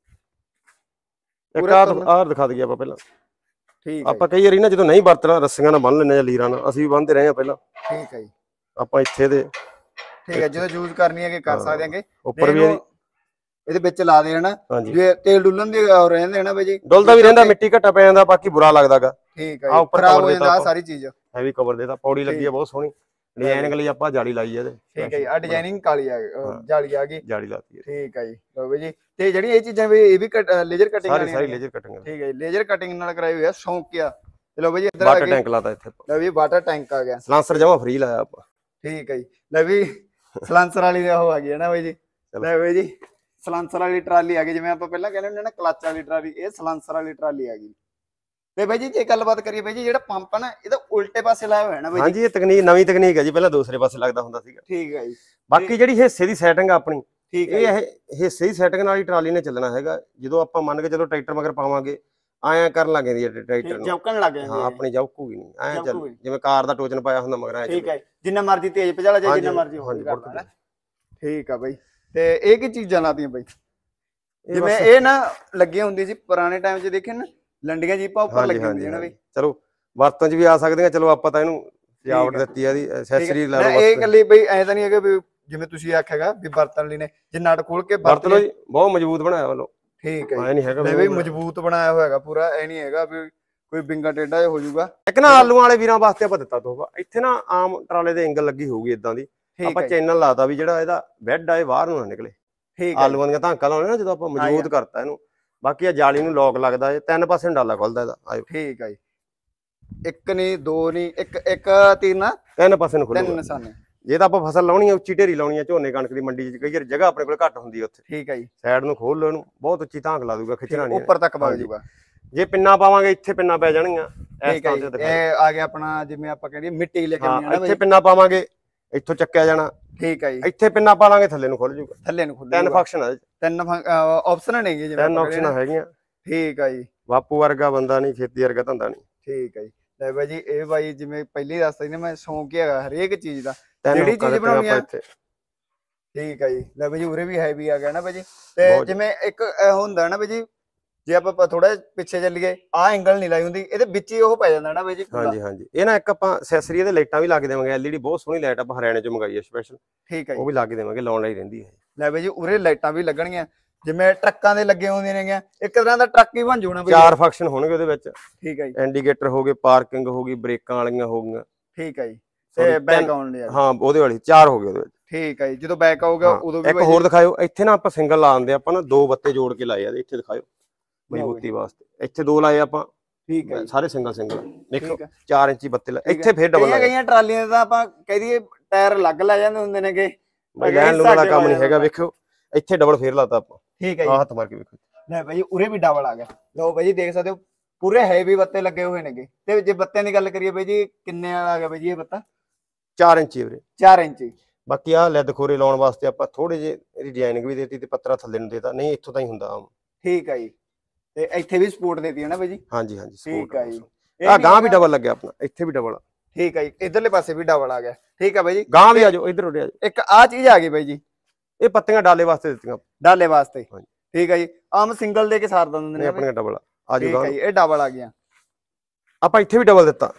ਇੱਕ ਆਹ ਦਿਖਾ ਦਈਏ ਆਪਾਂ ਪਹਿਲਾਂ। ਠੀਕ ਆਪਾਂ ਕਈ ਵਾਰੀ ਨਾ ਜਦੋਂ ਨਹੀਂ ਵਰਤਣਾ ਰੱਸੀਆਂ ਨਾਲ ਬੰਨ ਲੈਂਦੇ ਜਾਂ ਲੀਰਾਂ ਨਾਲ, ਅਸੀਂ ਵੀ ਬੰਨਦੇ ਰਹੇ ਆ ਪਹਿਲਾਂ। ਠੀਕ ਹੈ ਜੀ। ਆਪਾਂ ਇੱਥੇ ਦੇ ਠੀਕ ਹੈ, ਜਦੋਂ ਯੂਜ਼ ਕਰਨੀ ਹੈ ਕਿ ਕਰ ਸਕਦੇ ਆਂਗੇ। ਉੱਪਰ ਵੀ ਇਹਦੇ ਵਿੱਚ ਲਾ ਦੇ ਹਨਾ, ਜੇ ਤੇਲ ਡੁੱਲਣ ਦੇ ਰਹਿੰਦੇ ਹਨਾ ਬਾਈ ਜੀ, ਡੁੱਲਦਾ ਵੀ ਰਹਿੰਦਾ, ਮਿੱਟੀ ਘੱਟਾ ਪੈ ਜਾਂਦਾ, ਬਾਕੀ ਬੁਰਾ ਲੱਗਦਾਗਾ। ਠੀਕ ਹੈ, ਖਰਾਬ ਹੋ ਜਾਂਦਾ ਸਾਰੀ ਚੀਜ਼। ਹੈਵੀ ਕਵਰ ਦੇਤਾ, ਪੌੜੀ ਲੱਗੀ ਹੈ ਬਹੁਤ ਸੋਹਣੀ, ਡਿਜ਼ਾਈਨਿੰਗ ਲਈ ਆਪਾਂ ਜਾਲੀ ਲਾਈ ਹੈ ਇਹਦੇ। ਠੀਕ ਹੈ ਜੀ, ਆ ਡਿਜ਼ਾਈਨਿੰਗ ਕਾਲੀ ਆ ਜਾਲੀ ਆ ਗਈ, ਜਾਲੀ ਲਾਤੀ ਹੈ। ਠੀਕ ਹੈ ਜੀ। ਲਓ ਬਾਈ ਜੀ, ਤੇ ਜਿਹੜੀ ਇਹ ਚੀਜ਼ਾਂ ਵੀ ਇਹ ਵੀ ਲੇਜ਼ਰ ਕਟਿੰਗ ਸਾਰੀ ਸਾਰੀ ਲੇਜ਼ਰ ਕਟਿੰਗ ਹੈ। ਠੀਕ ਹੈ ਜੀ, ਲੇਜ਼ਰ ਕਟਿੰਗ ਨਾਲ ਕਰਾਈ ਹੋਈ ਹੈ, ਸ਼ੌਂਕੀਆ। ਚਲੋ ਬਾਈ ਜੀ ਇੱਧਰ ਵਾਟਰ ਟੈਂਕ ਲਾਤਾ ਇੱਥੇ, ਲੈ ਵੀ ਵਾਟਰ ਟੈਂਕ ਆ ਗਿਆ, ਸਲਾਂਸਰ ਜਮਾ ਫ੍ਰੀ ਲਾਇਆ ਆਪਾਂ। ਠੀਕ ਹੈ ਜੀ, ਲੈ ਵੀ ਸਲਾਂਸਰ ਵਾਲੀ ਉਹ ਆ ਗਈ ਹੈ ਨਾ ਬਾਈ ਜੀ। ਲੈ ਬਾਈ ਜੀ ਸਲਾਂਸਰ ਵਾਲੀ ਟਰਾਲੀ ਆ ਗਈ, ਜਿਵੇਂ ਆਪਾਂ ਪਹਿਲਾਂ ਕਹਿੰਦੇ ਹੁੰਦੇ ਨਾ ਕਲੱਚ ਵਾਲੀ ਟਰਾਲੀ, ਇਹ ਸਲਾਂਸਰ ਵਾਲੀ ਟਰਾਲੀ ਆ ਗਈ। ਤੇ ਬਾਈ ਜੀ ਜੇ ਗੱਲਬਾਤ ਕਰੀਏ ਬਾਈ ਜੀ, ਜਿਹੜਾ ਪੰਪ ਆ ਨਾ ਇਹਦਾ ਉਲਟੇ ਪਾਸੇ ਲਾਇਆ ਹੋਇਆ ਨਾ ਬਾਈ ਜੀ। ਹਾਂਜੀ, ਇਹ ਤਕਨੀਕ ਨਵੀਂ ਤਕਨੀਕ ਹੈ ਜੀ, ਪਹਿਲਾਂ ਦੂਸਰੇ ਪਾਸੇ ਲੱਗਦਾ ਹੁੰਦਾ ਸੀਗਾ। ਠੀਕ ਹੈ ਜੀ, ਬਾਕੀ ਜਿਹੜੀ ਹਿੱਸੇ ਦੀ ਸੈਟਿੰਗ ਆਪਣੀ, ਠੀਕ ਇਹ ਹਿੱਸੇ ਦੀ ਸੈਟਿੰਗ ਨਾਲ ਹੀ ਟਰਾਲੀ ਨੇ ਚੱਲਣਾ ਹੈਗਾ। ਜਦੋਂ ਆਪਾਂ ਮੰਨ ਕੇ ਚਲੋ ਟਰੈਕਟਰ ਮਗਰ ਪਾਵਾਂਗੇ, ਆਇਆ ਕਰਨ ਲੱਗ ਜਾਂਦੀ ਹੈ ਟਰੈਕਟਰ ਨੂੰ, ਜੌਕਣ ਲੱਗ ਜਾਂਦੀ ਹਾਂ, ਆਪਣੀ ਜੌਕੂਗੀ ਨਹੀਂ, ਐਂ ਚੱਲ ਜਿਵੇਂ ਕਾਰ ਦਾ ਟੋਚਨ ਪਾਇਆ ਹੁੰਦਾ ਮਗਰ। ਠੀਕ ਹੈ, ਜਿੰਨਾ ਮਰਜ਼ੀ ਤੇਜ਼ ਭਜਾ ਲਾ, ਜਿੰਨਾ ਮਰਜ਼ੀ ਹੋ ਕਰਦਾ। ਠੀਕ ਆ ਬਾਈ, ਤੇ ਇਹ ਕੀ ਚੀਜ਼ਾਂ ਲਾਤੀਆਂ ਬਾਈ? ਜਿਵੇਂ ਇਹ ਨਾ ਲੱਗੀ ਹੁੰਦੀ ਸੀ ਪੁਰਾਣੇ ਟਾਈਮ 'ਚ, ਦੇਖੇ ਨਾ ਲੰਡੀਆਂ ਜੀਪਾਂ ਉੱਪਰ ਲੱਗੀ ਹੁੰਦੀਆਂ ਨੇ ਬਈ। ਚਲੋ ਵਰਤੋਂ 'ਚ ਵੀ ਆ ਸਕਦੀਆਂ, ਚਲੋ ਆਪਾਂ ਤਾਂ ਇਹਨੂੰ ਸਜਾਵਟ ਦਿੱਤੀ ਆ, ਦੀ ਐਕਸੈਸਰੀ ਲਾ ਲਓ। ਇਹ ਇਕੱਲੀ ਬਈ ਐ ਤਾਂ ਨਹੀਂ ਹੈਗਾ ਵੀ ਜਿਵੇਂ ਤੁਸੀਂ ਆਖਿਆਗਾ ਵੀ ਵਰਤਣ ਲਈ ਨੇ, ਜੇ ਨਟ ਖੋਲ ਕੇ ਵਰਤ ਲਓ ਜੀ, ਬਹੁਤ ਮਜ਼ਬੂਤ ਬਣਾਇਆ ਵੱਲੋਂ। ਠੀਕ ਹੈ, ਐ ਨਹੀਂ ਹੈਗਾ ਬਈ ਮਜ਼ਬੂਤ ਬਣਾਇਆ ਹੋਇਆ ਹੈਗਾ ਪੂਰਾ, ਐ ਨਹੀਂ ਹੈਗਾ ਵੀ ਕੋਈ ਬਿੰਗਾ ਟੇਢਾ ਹੋ ਜਾਊਗਾ। ਇੱਕ ਨਾ ਆਲੂਆਂ ਵਾਲੇ ਵੀਰਾਂ ਵਾਸਤੇ ਆਪਾਂ ਦਿੱਤਾ ਤੋਹਫਾ, ਇੱਥੇ ਨਾ ਆਮ ਟਰਾਲੇ ਦੇ ਐਂਗਲ ਲੱਗੀ ਹੋਊਗੀ ਇਦਾਂ ਦੀ, ਆਪਾਂ ਚੈਨਲ ਲਾਤਾ ਵੀ ਜਿਹੜਾ ਇਹਦਾ ਬੈੱਡ ਆ ਇਹ ਬਾਹਰ ਨੂੰ ਨਾ ਨਿਕਲੇ। ਆਲੂਆਂ ਦੀਆਂ ਧਾਂਕਾਂ ਲਾਉਣੇ ਨਾ ਜਦੋਂ ਆਪਾਂ ਮਜ਼ਬੂਤ ਕਰਤਾ ਇਹਨੂੰ। ਬਾਕੀ ਆ ਜਾਲੀ ਨੂੰ ਲੋਕ ਲੱਗਦਾ, ਇਹ ਤਿੰਨ ਪਾਸੇ ਡਾਲਾ ਖੁੱਲਦਾ ਇਹਦਾ। ਆਇਓ, ਠੀਕ ਹੈ ਜੀ, ਇੱਕ ਨਹੀਂ ਦੋ ਨਹੀਂ, ਇੱਕ ਇੱਕ ਤੀਰ ਨਾ ਤਿੰਨ ਪਾਸੇ ਨੂੰ ਖੁੱਲੂਗਾ। ਤਿੰਨ ਨਿਸ਼ਾਨੇ ਜੇ ਤਾਂ ਆਪਾਂ ਫਸਲ ਲਾਉਣੀ ਆ, ਉੱਚੀ ਢੇਰੀ ਲਾਉਣੀ ਆ, ਝੋਨੇ ਕਣਕ ਦੀ ਮੰਡੀ 'ਚ ਕਈ ਵਾਰ ਜਗ੍ਹਾ ਆਪਣੇ ਕੋਲ ਘੱਟ ਹੁੰਦੀ ਉੱਥੇ। ਠੀਕ ਹੈ ਜੀ, ਸਾਈਡ ਨੂੰ ਖੋਲ ਲਓ ਇਹਨੂੰ, ਬਹੁਤ ਉੱਚੀ ਧਾਂਕ ਲਾ ਦੂਗਾ, ਖਿੱਚਣਾ ਨਹੀਂ, ਉੱਪਰ ਤੱਕ ਵਗ ਜਾਊਗਾ। ਜੇ ਪਿੰਨਾ ਪਾਵਾਂਗੇ ਇੱਥੇ ਪਿੰਨਾ ਪੈ ਜਾਣਗੀਆਂ। ਠੀਕ ਹੈ, ਇਹ ਆ ਗਿਆ ਆਪਣਾ, ਜਿਵੇਂ ਆਪਾਂ ਕਹਿੰਦੇ ਮਿੱਟੀ ਲੈ ਕੇ ਆਉਣੀ ਹੈ ਨਾ, ਇੱਥੇ ਪਿੰਨਾ ਪਾਵਾਂਗੇ, ਇੱਥੋਂ ਚੱਕਿਆ ਜਾਣਾ। ਠੀਕ ਹੈ ਜੀ, ਇੱਥੇ ਪਿੰਨਾ ਪਾ ਲਾਂਗੇ, ਥੱਲੇ ਨੂੰ ਖੁੱਲ ਜਾਊਗਾ। ਥੱਲੇ ਨੂੰ ਖੁੱਲ, ਤਿੰਨ ਫੰਕਸ਼ਨ ਆ, ਤਿੰਨ ਆਪਸ਼ਨ ਨੇਗੇ, ਜਿਵੇਂ ਤਿੰਨ ਆਪਸ਼ਨਾਂ ਹੈਗੀਆਂ। ਠੀਕ ਹੈ ਜੀ, ਬਾਪੂ ਵਰਗਾ ਬੰਦਾ ਨਹੀਂ, ਖੇਤੀ ਵਰਗਾ ਧੰਦਾ ਨਹੀਂ। ਠੀਕ ਹੈ ਜੀ, ਲੈ ਬਾਈ ਜੀ ਇਹ ਬਾਈ ਜਿਵੇਂ ਪਹਿਲੀ ਦੱਸਦਾ ਸੀ ਨਾ, ਮੈਂ ਸ਼ੌਂਕ ਹੀ ਹੈਗਾ ਹਰੇਕ ਚੀਜ਼ ਦਾ, ਜਿਹੜੀ ਚੀਜ਼ ਬਣਾਉਣੀ ਆ। ਠੀਕ ਹੈ ਜੀ, ਲੈ ਬਾਈ ਜੀ ਉਰੇ ਵੀ ਹੈਵੀ ਆ ਗਿਆ ਨਾ ਬਾਈ ਜੀ। ਤੇ ਜਿਵੇਂ ਇੱਕ ਹੁੰਦਾ ਨਾ ਬਾਈ ਜੀ, ਜੇ ਆਪਾਂ ਥੋੜਾ ਪਿੱਛੇ ਚੱਲੀਏ, ਆਹ ਐਂਗਲ ਨਹੀਂ ਲਾਈ ਹੁੰਦੀ, ਇਹਦੇ ਵਿੱਚ ਹੀ ਉਹ ਪੈ ਜਾਂਦਾ ਨਾ ਬਾਈ ਜੀ। ਹਾਂਜੀ ਹਾਂਜੀ, ਇਹ ਨਾ ਇੱਕ ਆਪਾਂ ਐਕਸੈਸਰੀ ਇਹਦੇ ਲਾਈਟਾਂ ਵੀ ਲਾ ਕੇ ਦੇਵਾਂਗੇ, ਐਲਈਡੀ ਬਹੁਤ ਸੋਹਣੀ ਲਾਈਟ ਆਪਾਂ ਹਰਿਆਣੇ ਚੋਂ ਮੰਗਾਈ ਹੈ ਸਪੈਸ਼ਲ। ਠੀਕ ਹੈ, ਉਹ ਵੀ ਲਾ ਕੇ ਦੇਵਾਂਗੇ, ਲਾਉਣ ਲਈ ਰਹਿੰਦੀ ਹੈ। ਲੈ ਬਾਈ ਜੀ ਉਰੇ ਲਾਈਟਾਂ ਵੀ ਲੱਗਣਗੀਆਂ, ਜਿਵੇਂ ਟਰੱਕਾਂ ਦੇ ਲੱਗੇ ਹੁੰਦੀਆਂ ਨੇਗੀਆਂ, ਇੱਕ ਤਰ੍ਹਾਂ ਦਾ ਟਰੱਕ ਹੀ ਬਣ ਜਾਣਾ ਬਾਈ। ਚਾਰ ਫੰਕਸ਼ਨ ਹੋਣਗੇ ਉਹਦੇ ਵਿੱਚ। ਠੀਕ ਹੈ ਜੀ, ਇੰਡੀਕੇਟਰ ਹੋ ਗਏ, ਪਾਰਕਿੰਗ ਹੋ ਗਈ, ਬ੍ਰੇਕਾਂ ਵਾਲੀਆਂ ਹੋ ਗਈਆਂ। ਠੀਕ ਹੈ ਜੀ, ਤੇ ਬੈਕ ਆਉਣ ਲਈ, ਹਾਂ ਉਹਦੇ ਵਾਲੀ ਚਾਰ ਹੋ ਗਏ ਉਹਦੇ ਵਿੱਚ। ਠੀਕ ਹੈ ਜੀ, ਜਦੋਂ ਬੈਕ ਆਊਗਾ ਉਦੋਂ ਵੀ। ਇੱਕ ਹੋਰ ਦਿਖਾਇਓ, ਇੱਥੇ ਨਾ ਆਪਾਂ ਸਿੰਗਲ ਲਾ ਦਿੰਦੇ ਆਪਾਂ ਨਾ, ਦੋ ਬੱਤੇ ਜੋੜ ਕੇ ਲਾਏ ਆ, ਇੱਥੇ ਦਿਖਾਇਓ ਮਜ਼ਬੂਤੀ ਵਾਸਤੇ। ਇੱਥੇ ਦੋ ਲਾਏ ਆਪਾਂ। ਠੀਕ ਹੈ, ਸਾਰੇ ਸਿੰਗਲ ਸਿੰਗਲ ਦੇਖੋ, ਚਾਰ ਇੰਚੀ ਬੱਤੇ ਲਾਏ। ਇੱਥੇ ਫੇਰ ਡਬਲ ਲਾਏ। ਕਈਆਂ ਟਰਾਲੀਆਂ ਦਾ ਆਪਾਂ ਕਹਿ ਦਈਏ ਟਾਇਰ ਅਲੱਗ ਲੈ ਜਾਂਦੇ ਹੁੰਦੇ ਨੇਗੇ, ਲੈਣ ਲੂਣ ਵਾਲਾ ਕੰਮ ਨਹੀਂ ਹੈਗਾ। ਵੇਖੋ ਇੱਥੇ ਡਬਲ ਫੇਰ ਲਾਤਾ ਆਪਾਂ। ਠੀਕ ਹੈ ਜੀ, ਹੱਥ ਮਾਰ ਕੇ ਵੇਖੋ। ਲੈ ਬਾਈ ਉਰੇ ਵੀ ਡਬਲ ਆ ਗਿਆ। ਲਓ ਬਾਈ ਜੀ ਦੇਖ ਸਕਦੇ ਹੋ, ਪੂਰੇ ਹੈਵੀ ਬੱਤੇ ਲੱਗੇ ਹੋਏ ਨੇਗੇ। ਤੇ ਜੇ ਬੱਤਿਆਂ ਦੀ ਗੱਲ ਕਰੀਏ ਬਾਈ ਜੀ, ਕਿੰਨੇ ਵਾਲਾ ਆ ਗਿਆ ਬਾਈ ਜੀ ਇਹ ਬੱਤਾ? ਚਾਰ ਇੰਚੀ ਵੀਰੇ, ਚਾਰ ਇੰਚੀ। ਬਾਕੀ ਆ ਲੈਦ ਖੋਰੇ ਲਾਉਣ ਵਾਸਤੇ ਆਪਾਂ ਥੋੜੇ ਜਿਹੇ ਇਹਦੀ ਡਿਜ਼ਾਈਨਿੰਗ ਵੀ ਦੇਤੀ, ਤੇ ਪੱਤਰਾ ਥੱਲੇ ਨੂੰ ਦੇਤਾ, ਨਹੀਂ ਇੱਥੋਂ ਤਾਂ ਹੀ ਹੁੰਦਾ ਆਮ। ਠੀਕ ਹੈ ਜੀ, ਤੇ ਇੱਥੇ ਵੀ ਸਪੋਰਟ ਦੇਤੀ ਹੈ ਨਾ ਬਾਈ ਜੀ? ਹਾਂਜੀ ਹਾਂਜੀ, ਠੀਕ ਹੈ ਜੀ। ਆ ਗਾਂ ਵੀ ਡਬਲ ਲੱਗਿਆ ਆਪਣਾ, ਇੱਥੇ ਵੀ ਡਬਲ ਆ। ਠੀਕ ਹੈ ਜੀ, ਇਧਰਲੇ ਪਾਸੇ ਵੀ ਡਬਲ ਆ ਗਿਆ। ਠੀਕ ਹੈ ਬਾਈ ਜੀ, ਗਾਂ ਵੀ ਆ ਜਾਓ, ਇਧਰ ਉੱਡਿਆ ਜਾਓ। ਇੱਕ ਆ ਚੀਜ਼ ਆ ਗਈ ਬਾਈ ਜੀ, ਇਹ ਪੱਤੀਆਂ ਡਾਲੇ ਵਾਸਤੇ ਦਿੱਤੀਆਂ, ਡਾਲੇ ਵਾਸਤੇ। ਠੀਕ ਹੈ ਜੀ, ਆਮ ਸਿੰਗਲ ਦੇ ਕੇ ਸਾਰ ਦਿੰਦੇ ਨੇ, ਆਪਣੀਆਂ ਡਬਲ ਆ ਜਾਊਗਾ। ਇਹ ਡਬਲ ਆ ਗਿਆ, ਆਪਾਂ ਇੱਥੇ ਵੀ ਡਬਲ ਦਿੱਤਾ।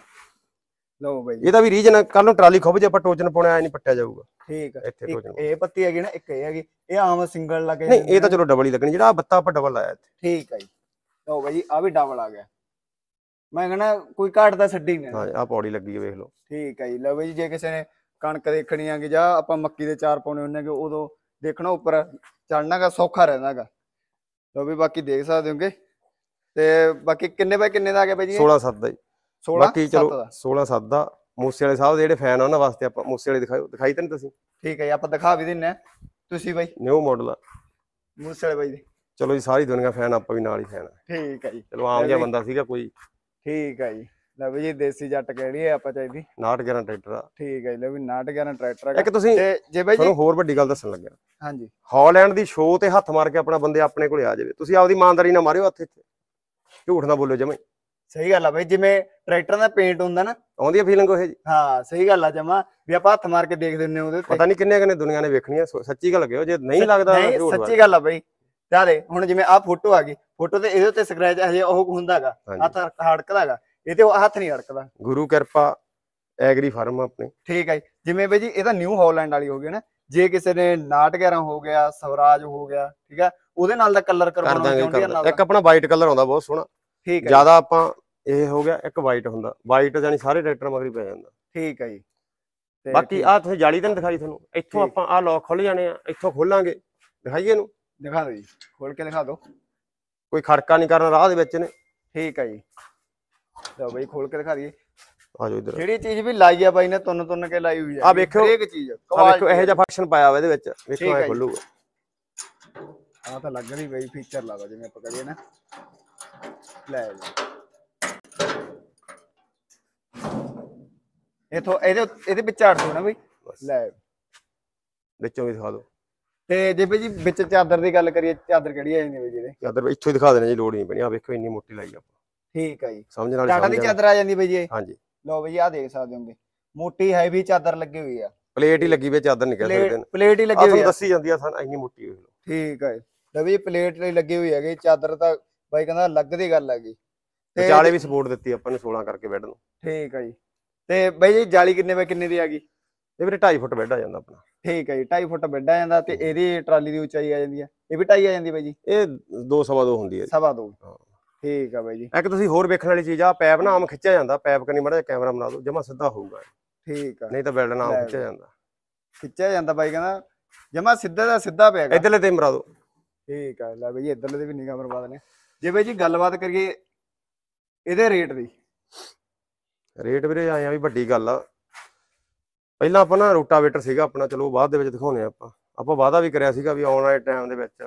ਲਓ ਬਾਈ ਇਹਦਾ ਵੀ ਰੀਜਨ, ਕੱਲ ਨੂੰ ਟਰਾਲੀ ਖੁੱਭ ਜੇ ਆਪਾਂ ਟੋਚਨ ਪਾਉਣਾ, ਐ ਨਹੀਂ ਪੱਟਿਆ ਜਾਊਗਾ। ਠੀਕ ਹੈ, ਇੱਥੇ ਟੋਚਨ ਇਹ ਪੱਤੀ ਹੈਗੀ ਨਾ, ਇੱਕ ਇਹ ਹੈਗੀ, ਇਹ ਆਮ ਸਿੰਗਲ ਲੱਗੇ। ਨਹੀਂ ਇਹ ਤਾਂ ਚਲੋ ਡਬਲ ਹੀ ਲੱਗਣੀ, ਜਿਹੜਾ ਆ ਬੱਤਾ ਆਪਾਂ ਡਬਲ ਲਾਇਆ ਇੱਥੇ। ਠੀਕ ਹੈ ਜੀ, ਲਓ ਬਾਈ ਜੀ ਆ ਵੀ ਡਬਲ ਆ ਗਿਆ। ਮੈਂ ਕਹਿੰਦਾ ਕੋਈ ਘਾਟ ਦਾ ਛੱਡੀ ਨਹੀਂ। ਹਾਂ ਆ ਪੌੜੀ ਲੱਗੀ ਹੈ, ਵੇਖ ਲਓ। ਠੀਕ ਹੈ ਜੀ, ਲਓ ਬਾਈ ਜੀ ਜੇ ਕਿਸੇ ਨੇ ਕਣਕ ਦੇਖਣੀ ਆਗੀ, ਜਾਂ ਆਪਾਂ ਮੱਕੀ ਦੇ ਚਾਰ ਪਾਉਣੇ ਹੁੰਦੇ, ਉਦੋਂ ਦੇਖਣਾ ਉੱਪਰ ਚੜਨਾ ਗਾ ਸੌਖਾ ਰਹਿੰਦਾ ਗਾ। ਲਓ ਵੀ ਬਾਕੀ ਦੇਖ ਸਕਦੇ ਹੋਗੇ। ਤੇ ਬਾਕੀ ਕਿੰਨੇ ਬਾਈ ਕਿੰਨੇ ਦਾ ਆ ਗਿਆ ਬਾਈ ਜੀ? ਸੋਲਾਂ ਸੱਤ ਦਾ ਜੀ। ਬਾਕੀ ਚਲੋ ਸੋਲਾਂ ਸੱਤ ਦਾ। ਮੂਸੇ ਵਾਲੇ ਸਾਹਿਬ ਦੇ ਜਿਹੜੇ ਫੈਨ ਆ ਉਹਨਾਂ ਵਾਸਤੇ ਆਪਾਂ ਮੂਸੇ ਵਾਲੇ ਦਿਖਾਓ, ਦਿਖਾਈ ਤਾਂ ਨਹੀਂ ਤੁਸੀਂ? ਠੀਕ ਹੈ ਜੀ, ਆਪਾਂ ਦਿਖਾ ਵੀ ਦਿੰਨੇ ਆ। ਤੁਸੀਂ ਬਾਈ ਨਿਊ ਮਾਡਲ ਆ ਮੂਸੇ ਵਾਲੇ ਬਾਈ ਦੇ। ਚਲੋ ਜੀ, ਸਾਰੀ ਦੁਨੀਆ ਫੈਨ, ਆਪਾਂ ਵੀ ਨਾਲ ਹੀ ਫੈਨ ਆ। ਠੀਕ ਹੈ ਜੀ, ਚਲੋ ਆਮ ਜਿਹਾ ਬੰਦਾ ਸੀਗਾ ਕੋਈ। ਠੀਕ ਹੈ ਜੀ, ਲੈ ਵੀ ਜੀ ਦੇਸੀ ਜੱਟ ਕਿਹੜੀ ਹੈ ਆਪਾਂ ਚਾਹੀਦੀ? ਨਾਟ ਗਿਆਰਾਂ ਟਰੈਕਟਰ ਆ। ਠੀਕ ਹੈ ਜੀ, ਲੈ ਵੀ ਨਾਟ ਗਿਆਰਾਂ ਟਰੈਕਟਰ ਆ। ਇੱਕ ਤੁਸੀਂ ਜੇ ਬਾਈ ਜੀ ਹੋਰ ਵੱਡੀ ਗੱਲ ਦੱਸਣ ਲੱਗਿਆ। ਹਾਂਜੀ, ਹਾਲੈਂਡ ਦੀ ਸ਼ੋਅ ਤੇ ਹੱਥ ਮਾਰ ਕੇ ਆਪਣਾ ਬੰਦੇ ਆਪਣੇ ਕੋਲੇ ਆ ਜਾਵੇ, ਤੁਸੀਂ ਆਪਦੀ ਇਮਾਨਦਾਰੀ ਨਾਲ ਮਾਰਿਓ ਹੱਥ, ਇੱਥੇ ਝੂਠ ਨਾ ਬੋਲਿਓ ਜਮਾਂ। ਸਹੀ ਗੱਲ ਆ ਬਾਈ, ਜਿਵੇਂ ਟਰੈਕਟਰਾਂ ਦਾ ਪੇਂਟ ਹੁੰਦਾ ਨਾ, ਆਉਂਦੀ ਆ ਫੀਲਿੰਗ ਉਹ ਜੀ। ਹਾਂ ਸਹੀ ਗੱਲ ਆ ਜਮਾ, ਵੀ ਆਪਾਂ ਹੱਥ ਮਾਰ ਕੇ ਦੇਖ ਦਿੰਨੇ ਉਹਦੇ ਤੇ। ਪਤਾ ਨਹੀਂ ਕਿੰਨੇ ਕਿੰਨੇ ਦੁਨੀਆ ਨੇ ਵੇਖਣੀ ਆ, ਸੱਚੀ ਗੱਲ ਕਹੋ, ਜੇ ਨਹੀਂ ਲੱਗਦਾ ਸੱਚੀ ਗੱਲ ਆ ਬਾਈ। ਚਾਰੇ ਹੁਣ ਜਿਵੇਂ ਆਹ ਫੋਟੋ ਆ ਗਈ, ਫੋਟੋ ਤੇ ਇਹਦੇ ਉੱਤੇ ਸਕ੍ਰੈਚ ਹਜੇ ਉਹ ਹੁੰਦਾ ਹੈਗਾ, ਹੱਥ ਹੜਕਦਾ ਹੈਗਾ, ਇਹ ਤੇ ਹੱਥ ਨਹੀਂ ਹੜਕਦਾ। ਗੁਰੂ ਕਿਰਪਾ ਐਗਰੀ ਫਾਰਮ ਆਪਣੇ। ਠੀਕ ਹੈ ਜੀ, ਜਿਵੇਂ ਬਾਈ ਜੀ ਇਹ ਤਾਂ ਨਿਊ ਹਾਲੈਂਡ ਵਾਲੀ ਹੋ ਗਈ ਨਾ, ਜੇ ਕਿਸੇ ਨੇ ਨਾਟ ਗਿਆਰਾਂ ਹੋ ਗਿਆ, ਸਵਰਾਜ ਹੋ ਗਿਆ, ਠੀਕ ਹੈ, ਉਹਦੇ ਨਾਲ ਦਾ ਕਲਰ ਕਰਵਾਉਣਾ ਚਾਹੁੰਦੇ ਆ ਨਾਲ ਇੱਕ ਆਪਣਾ ਵਾਈਟ ਕਲਰ ਆਉਂਦਾ ਬਹੁਤ ਸੋਹਣਾ। ਠੀਕ ਹੈ, ਜਿਆਦਾ ਆਪਾਂ ਇਹ ਹੋ ਗਿਆ ਇੱਕ ਵਾਈਟ ਹੁੰਦਾ, ਵਾਈਟ ਜਾਨੀ ਸਾਰੇ ਟਰੈਕਟਰ ਮਗਰ ਹੀ ਪੈ ਜਾਂਦਾ। ਠੀਕ ਹੈ ਜੀ। ਬਾਕੀ ਆਹ ਤੁਸੀਂ ਜਾਲੀ ਤਾਂ ਦਿਖਾਈ ਤੁਹਾਨੂੰ, ਇੱਥੋਂ ਆਪਾਂ ਆਹ ਲੋਕ ਖੁੱਲ ਜਾਣੇ ਆ, ਇੱਥੋਂ ਖੋਲਾਂਗੇ, ਦਿਖਾਈਏ ਇਹਨੂੰ, ਦਿਖਾ ਦਿਓ ਜੀ, ਖੋਲ ਕੇ ਦਿਖਾ ਦਿਓ। ਕੋਈ ਖੜਕਾ ਨਹੀਂ ਕਰਨਾ ਰਾਹ ਦੇ ਵਿੱਚ ਨੇ। ਠੀਕ ਹੈ ਜੀ, ਲਓ ਬਈ ਖੋਲ ਕੇ ਦਿਖਾ ਦਈਏ। ਆ ਜਾਓ ਇੱਧਰ, ਜਿਹੜੀ ਚੀਜ਼ ਵੀ ਲਾਈ ਆ ਬਾਈ ਨੇ ਤੁੰਨ ਤੁੰਨ ਕੇ ਲਾਈ ਹੋਈ ਆ। ਆ ਵੇਖਿਓ, ਹਰੇਕ ਚੀਜ਼ ਆ ਵੇਖੋ ਇਹੋ ਜਿਹਾ ਫੰਕਸ਼ਨ ਪਾਇਆ ਹੋਇਆ ਇਹਦੇ ਵਿੱਚ, ਵੇਖੋ ਐ ਖੁੱਲੂਗਾ। ਆ ਤਾਂ ਲੱਗ ਰਹੀ ਬਈ ਫੀਚਰ ਲੱਗਦਾ ਜਿਵੇਂ ਆਪਾਂ ਕਰੀਏ ਨਾ, ਲੈ ਜੀ ਇਥੋਂ ਇਹਦੇ ਇਹਦੇ ਵਿੱਚ ਝਾੜ ਦੋ ਨਾ ਬਈ, ਲੈ ਵਿੱਚੋਂ ਵੀ ਦਿਖਾ ਦਿਓ। ਤੇ ਜੇ ਬਈ ਜੀ ਵਿੱਚ ਚਾਦਰ ਦੀ ਗੱਲ ਕਰੀਏ, ਚਾਦਰ ਕਿਹੜੀ ਆ ਜਾਂਦੀ ਬਈ ਜਿਹਦੇ? ਚਾਦਰ ਇੱਥੋਂ ਹੀ ਦਿਖਾ ਦੇਣਾ ਜੀ, ਲੋੜ ਨਹੀਂ ਪੈਣੀ। ਆ ਵੇਖੋ ਇੰਨੀ ਮੋਟੀ ਲਾਈ ਆਪਾਂ। ਠੀਕ ਹੈ ਜੀ, ਸਮਝਣ ਵਾਲੇ ਟਾਟਾ ਦੀ ਚਾਦਰ ਆ ਜਾਂਦੀ ਬਈ ਜੀ। ਹਾਂਜੀ ਲਓ ਬਈ ਆ ਦੇਖ ਸਕਦੇ ਹੋਗੇ, ਮੋਟੀ ਹੈਵੀ ਚਾਦਰ ਲੱਗੀ ਹੋਈ ਆ। ਪਲੇਟ ਹੀ ਲੱਗੀ ਵੇ, ਚਾਦਰ ਨਹੀਂ ਕਹਿ ਸਕਦੇ ਨੇ। ਪਲੇਟ ਹੀ ਲੱਗੀ ਹੋਈ ਆ, ਦੱਸੀ ਜਾਂਦੀ ਆ ਸਾਨੂੰ ਇੰਨੀ ਮੋਟੀ ਹੋਈ। ਠੀਕ ਹੈ, ਲੈ ਬਈ ਪਲੇਟ ਲਈ ਲੱਗੀ ਹੋਈ ਹੈਗੀ ਚਾਦਰ, ਤਾਂ ਬਾਈ ਕਹਿੰਦਾ ਲੱਗ ਦੀ ਗੱਲ ਹੈਗੀ। ਤੇ ਵਿਚਾਲੇ ਵੀ ਸਪੋਰਟ ਦਿੱਤੀ ਆਪਾਂ ਨੇ ਸੋਲਾਂ ਕਰਕੇ ਬੈੱਡ ਨੂੰ। ਠੀਕ ਹੈ ਜੀ। ਤੇ ਬਾਈ ਜੀ ਜਾਲੀ ਕਿੰਨੇ ਬਾਈ ਕਿੰਨੇ ਦੀ ਆ ਗਈ? ਇਹ ਵੀਰੇ ਢਾਈ ਫੁੱਟ ਬੈੱਡ ਆ ਜਾਂਦਾ ਆਪਣਾ। ਠੀਕ ਹੈ ਜੀ, ਢਾਈ ਫੁੱਟ ਬੈੱਡ ਆ ਜਾਂਦਾ। ਤੇ ਇਹਦੀ ਟਰਾਲੀ ਦੀ ਉਚਾਈ ਆ ਜਾਂਦੀ ਆ, ਇਹ ਵੀ ਢਾਈ ਆ ਜਾਂਦੀ ਬਾਈ ਜੀ? ਇਹ ਦੋ ਸਵਾ ਦੋ ਹੁੰਦੀ ਹੈ, ਸਵਾ ਦੋ। ਠੀਕ ਆ ਬਾਈ ਜੀ। ਇੱਕ ਤੁਸੀਂ ਹੋਰ ਵੇਖਣ ਵਾਲੀ ਚੀਜ਼ ਆ, ਪੈਪ ਨਾ ਆਮ ਖਿੱਚਿਆ ਜਾਂਦਾ, ਪੈਪ ਕਰਨੀ ਮਾੜਾ ਜਿਹਾ ਕੈਮਰਾ ਬਣਾ ਦਿਓ, ਜਮਾ ਸਿੱਧਾ ਹੋਊਗਾ। ਠੀਕ ਆ, ਨਹੀਂ ਤਾਂ ਬੈੱਡ ਨਾਲ ਖਿੱਚਿਆ ਜਾਂਦਾ। ਖਿੱਚਿਆ ਜਾਂਦਾ ਬਾਈ ਕਹਿੰਦਾ, ਜਮਾ ਸਿੱਧਾ ਦਾ ਸਿੱਧਾ ਪਿਆ। ਇਧਰਲੇ ਤੇ ਮਰਾ ਦਿਓ। ਠੀਕ ਆ, ਲੈ ਬਾਈ ਇਧਰਲੇ ਦੇ ਵੀ ਨਿਗਾਹ ਮਰਵਾ ਦਨੇ। ਜੇ ਬਾਈ ਜੀ ਗੱਲਬਾਤ ਕਰੀਏ ਇਹਦੇ ਰੇਟ ਦੀ, ਰੇਟ ਵੀਰੇ ਆਏ ਆ ਵੀ ਵੱਡੀ ਗੱਲ ਆ। ਪਹਿਲਾਂ ਆਪਾਂ ਨਾ ਰੋਟਾਵੇਟਰ ਸੀਗਾ ਆਪਣਾ, ਚਲੋ ਬਾਅਦ ਦੇ ਵਿੱਚ ਦਿਖਾਉਣੇ ਆਪਾਂ ਆਪਾਂ ਵਾਅਦਾ ਵੀ ਕਰਿਆ ਸੀਗਾ ਵੀ ਆਉਣ ਵਾਲੇ ਟਾਈਮ ਦੇ ਵਿੱਚ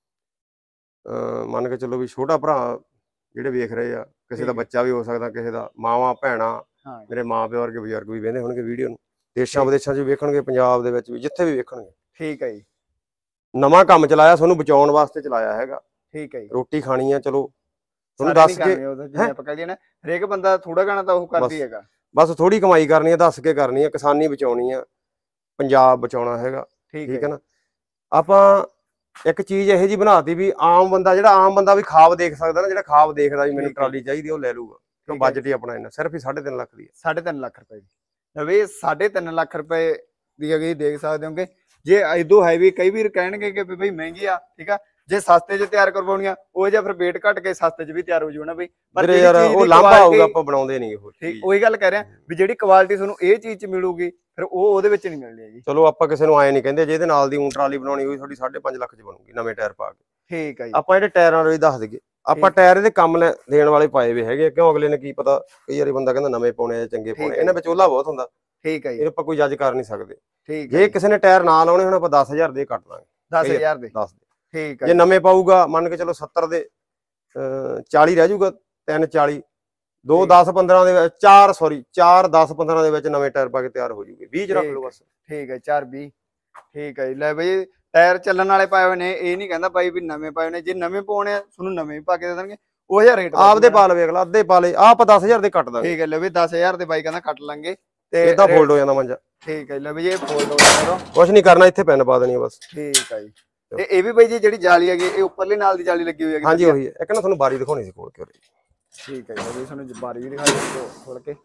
ਅਹ ਮੰਨ ਕੇ ਚਲੋ ਵੀ ਛੋਟਾ ਭਰਾ ਜਿਹੜੇ ਵੇਖ ਰਹੇ ਆ, ਕਿਸੇ ਦਾ ਬੱਚਾ ਵੀ ਹੋ ਸਕਦਾ, ਕਿਸੇ ਦਾ ਮਾਵਾਂ ਭੈਣਾਂ, ਮੇਰੇ ਮਾਂ ਪਿਓ ਵਰਗੇ ਬਜ਼ੁਰਗ ਵੀ ਵੇਖਦੇ ਹੋਣਗੇ ਵੀਡੀਓ ਨੂੰ, ਦੇਸ਼ਾਂ ਵਿਦੇਸ਼ਾਂ 'ਚ ਵੀ ਵੇਖਣਗੇ, ਪੰਜਾਬ ਦੇ ਵਿੱਚ ਵੀ, ਜਿੱਥੇ ਵੀ ਵੇਖਣਗੇ। ਠੀਕ ਹੈ ਜੀ। ਨਵਾਂ ਕੰਮ ਚਲਾਇਆ, ਤੁਹਾਨੂੰ ਬਚਾਉਣ ਵਾਸਤੇ ਚਲਾਇਆ ਹੈਗਾ। ਠੀਕ ਹੈ ਜੀ। ਰੋਟੀ ਖਾਣੀ ਆ, ਚਲੋ ਤੁਹਾਨੂੰ ਦੱਸ ਕੇ, ਜਿਵੇਂ ਆਪਾਂ ਕਹਦੇ ਨਾ ਹਰੇਕ ਬੰਦਾ ਥੋੜਾ ਗਾਣਾ ਤਾਂ ਉਹ ਕਰਦੀ ਹੈਗਾ, ਬਸ ਥੋੜੀ ਕਮਾਈ ਕਰਨੀ ਆ, ਦੱਸ ਕੇ ਕਰਨੀ ਆ, ਕਿਸਾਨੀ ਬਚਾਉਣੀ ਆ, ਪੰਜਾਬ ਬਚਾਉਣਾ ਹੈਗਾ। ਠੀਕ ਹੈ ਨਾ। ਆਪਾਂ ਇੱਕ ਚੀਜ਼ ਇਹੋ ਜਿਹੀ ਬਣਾਤੀ ਵੀ ਆਮ ਬੰਦਾ, ਜਿਹੜਾ ਆਮ ਬੰਦਾ ਵੀ ਖਾਬ ਦੇਖ ਸਕਦਾ ਨਾ, ਜਿਹੜਾ ਖਾਬ ਦੇਖਦਾ ਵੀ ਮੈਨੂੰ ਟਰਾਲੀ ਚਾਹੀਦੀ, ਉਹ ਲੈ ਲੂਗਾ। ਕਿਉਂ ਬਜਟ ਹੀ ਆਪਣਾ ਇੰਨਾ, ਸਿਰਫ ਹੀ ਸਾਢੇ ਤਿੰਨ ਲੱਖ ਦੀ ਹੈ। ਸਾਢੇ ਤਿੰਨ ਲੱਖ ਰੁਪਏ ਦੀ ਵੀ ਸਾਢੇ ਤਿੰਨ ਲੱਖ ਰੁਪਏ ਦੀ ਹੈਗੀ, ਦੇਖ ਸਕਦੇ ਹੋਗੇ। ਜੇ ਇਦੋਂ ਹੈਵੀ ਕਈ ਵੀਰ ਕਹਿਣਗੇ ਕਿ ਬਈ ਮਹਿੰਗੀ ਆ, ਠੀਕ ਆ, ਜੇ ਸਸਤੇ 'ਚ ਤਿਆਰ ਕਰਵਾਉਣੀ ਆ ਉਹ ਜਾਂ ਫਿਰ ਵੇਟ ਘੱਟ ਕੇ ਸਸਤੇ 'ਚ ਵੀ ਤਿਆਰ ਹੋ ਜੂ ਨਾ ਬਈ। ਪਰ ਯਾਰ ਉਹ ਲਾਂਭਾ ਆਊਗਾ, ਆਪਾਂ ਬਣਾਉਂਦੇ ਨਹੀਂ ਉਹ। ਠੀਕ, ਉਹੀ ਗੱਲ ਕਹਿ ਰਿਹਾ ਵੀ ਜਿਹੜੀ ਕੁਆਲਿਟੀ ਤੁਹਾਨੂੰ ਇਹ ਚੀਜ਼ 'ਚ ਮਿਲੂਗੀ ਫਿਰ ਉਹ ਉਹਦੇ ਵਿੱਚ ਨਹੀਂ ਮਿਲਣੀ ਹੈਗੀ। ਚਲੋ ਆਪਾਂ ਕਿਸੇ ਨੂੰ ਆਏ ਨਹੀਂ ਕਹਿੰਦੇ, ਜੇ ਇਹਦੇ ਨਾਲ ਦੀ ਊਂ ਟਰਾਲੀ ਬਣਾਉਣੀ ਹੋਈ ਤੁਹਾਡੀ ਸਾਢੇ ਪੰਜ ਲੱਖ 'ਚ ਬਣੂਗੀ ਨਵੇਂ ਟਾਇਰ ਪਾ ਕੇ। ਠੀਕ ਹੈ ਜੀ। ਆਪਾਂ ਜਿਹੜੇ ਟਾਇਰਾਂ ਵਾਲੇ ਦੱਸ ਦਈਏ, ਆਪਾਂ ਟਾਇਰ ਇਹਦੇ ਕੰਮ ਦੇਣ ਵਾਲੇ ਪਾਏ ਵੇ ਹੈਗੇ, ਕਿਉਂ ਅਗਲੇ ਨੇ ਕੀ ਪਤਾ, ਕਈ ਵਾਰੀ ਬੰਦਾ ਕਹਿੰਦਾ ਨਵੇਂ ਪਾਉਣੇ ਆ ਚੰਗੇ ਪਾਉਣੇ, ਇਹਨਾਂ ਵਿੱਚ ਉਹਲਾ ਬਹੁਤ ਹੁੰਦਾ। ਠੀਕ ਹੈ ਜੀ। ਇਹ ਆਪਾਂ ਕੋਈ ਜੱਜ ਕਰ ਨਹੀਂ ਸਕਦੇ। ਠੀਕ, ਜੇ ਕਿਸੇ ਨੇ ਟਾਇਰ ਨਾ ਲਾਉਣੇ ਹੁਣ ਆਪਾਂ ਦਸ ਹਜ਼ਾਰ ਦੇ ਕੱਟ ਲਾਂਗੇ। ਦਸ ਹਜ਼ਾਰ ਦੇ? ਦਸ ਦੇ। ਠੀਕ ਹੈ। ਜੇ ਨਵੇਂ ਪਾਊਗਾ ਮੰਨ ਕੇ ਚਲੋ ਸੱਤਰ ਦੇ ਚਾਲੀ ਰਹਿ ਜਾਊਗਾ, ਤਿੰਨ ਚਾਲੀ, ਦੋ ਦਸ ਪੰਦਰਾਂ ਦੇ ਵਿੱਚ, ਚਾਰ ਸੌਰੀ ਚਾਰ ਦਸ ਪੰਦਰਾਂ ਦੇ ਵਿੱਚ ਨਵੇਂ ਟਾਇਰ ਪਾ ਕੇ ਤਿਆਰ ਹੋ ਜੂਗੇ। ਵੀਹ ਚ ਰੱਖ ਲਓ ਬਸ। ਠੀਕ ਹੈ, ਚਾਰ ਵੀਹ। ਠੀਕ ਹੈ ਜੀ। ਲੈ ਬਈ ਟਾਇਰ ਚੱਲਣ ਵਾਲੇ ਪਾਏ ਹੋਏ ਨੇ, ਇਹ ਨਹੀਂ ਕਹਿੰਦਾ ਬਾਈ ਵੀ ਨਵੇਂ ਪਾਏ ਨੇ, ਜੇ ਨਵੇਂ ਪਾਉਣੇ ਆ ਤੁਹਾਨੂੰ ਨਵੇਂ ਪਾ ਕੇ ਦੇ ਦੇਣਗੇ, ਉਹ ਜਿਹਾ ਰੇਟ ਆਪਦੇ ਪਾ ਲਵੇ ਅਗਲਾ, ਅੱਧੇ ਪਾ ਲੇ, ਆਹ ਆਪਾਂ ਦਸ ਹਜ਼ਾਰ ਦੇ ਕੱਟ ਦਾਂਗੇ। ਠੀਕ ਹੈ, ਲੈ ਵੀ ਦਸ ਹਜ਼ਾਰ ਦੇ ਬਾਈ ਕਹਿੰਦਾ ਕੱਟ ਲਾਂਗੇ ਤੇ ਇਹਦਾ ਫੋਲਡ ਹੋ ਜਾਂਦਾ ਮੰਜਾ। ਠੀਕ ਹੈ, ਲੈ ਵੀ ਇਹ ਫੋਲਡ ਹੋ ਜਾਂਦਾ, ਕੁਛ ਨਹੀਂ ਕਰਨਾ, ਇੱਥੇ ਪੈਨ ਪਾ ਦੇਣੀ ਆ ਬਸ। ਠੀਕ ਹੈ ਜੀ। ਤੇ ਇਹ ਵੀ ਬਾਈ ਜੀ ਜਿਹੜੀ ਜਾਲੀ ਹੈਗੀ ਇਹ ਉੱਪਰਲੇ ਨਾਲ ਦੀ ਜਾਲੀ ਲੱਗੀ ਹੋਈ ਹੈਗੀ? ਹਾਂਜੀ ਉਹੀ ਹੈ। ਇੱਕ ਨਾ ਤੁਹਾਨੂੰ ਬਾਰੀ ਦਿਖਾਉਣੀ ਸੀ ਖੋਲ ਕੇ। ਠੀਕ ਹੈ ਜੀ, ਤੁਹਾਨੂੰ ਬਾਰੀ ਵੀ ਦਿਖਾ ਦਿਓ ਖੋਲ ਕੇ।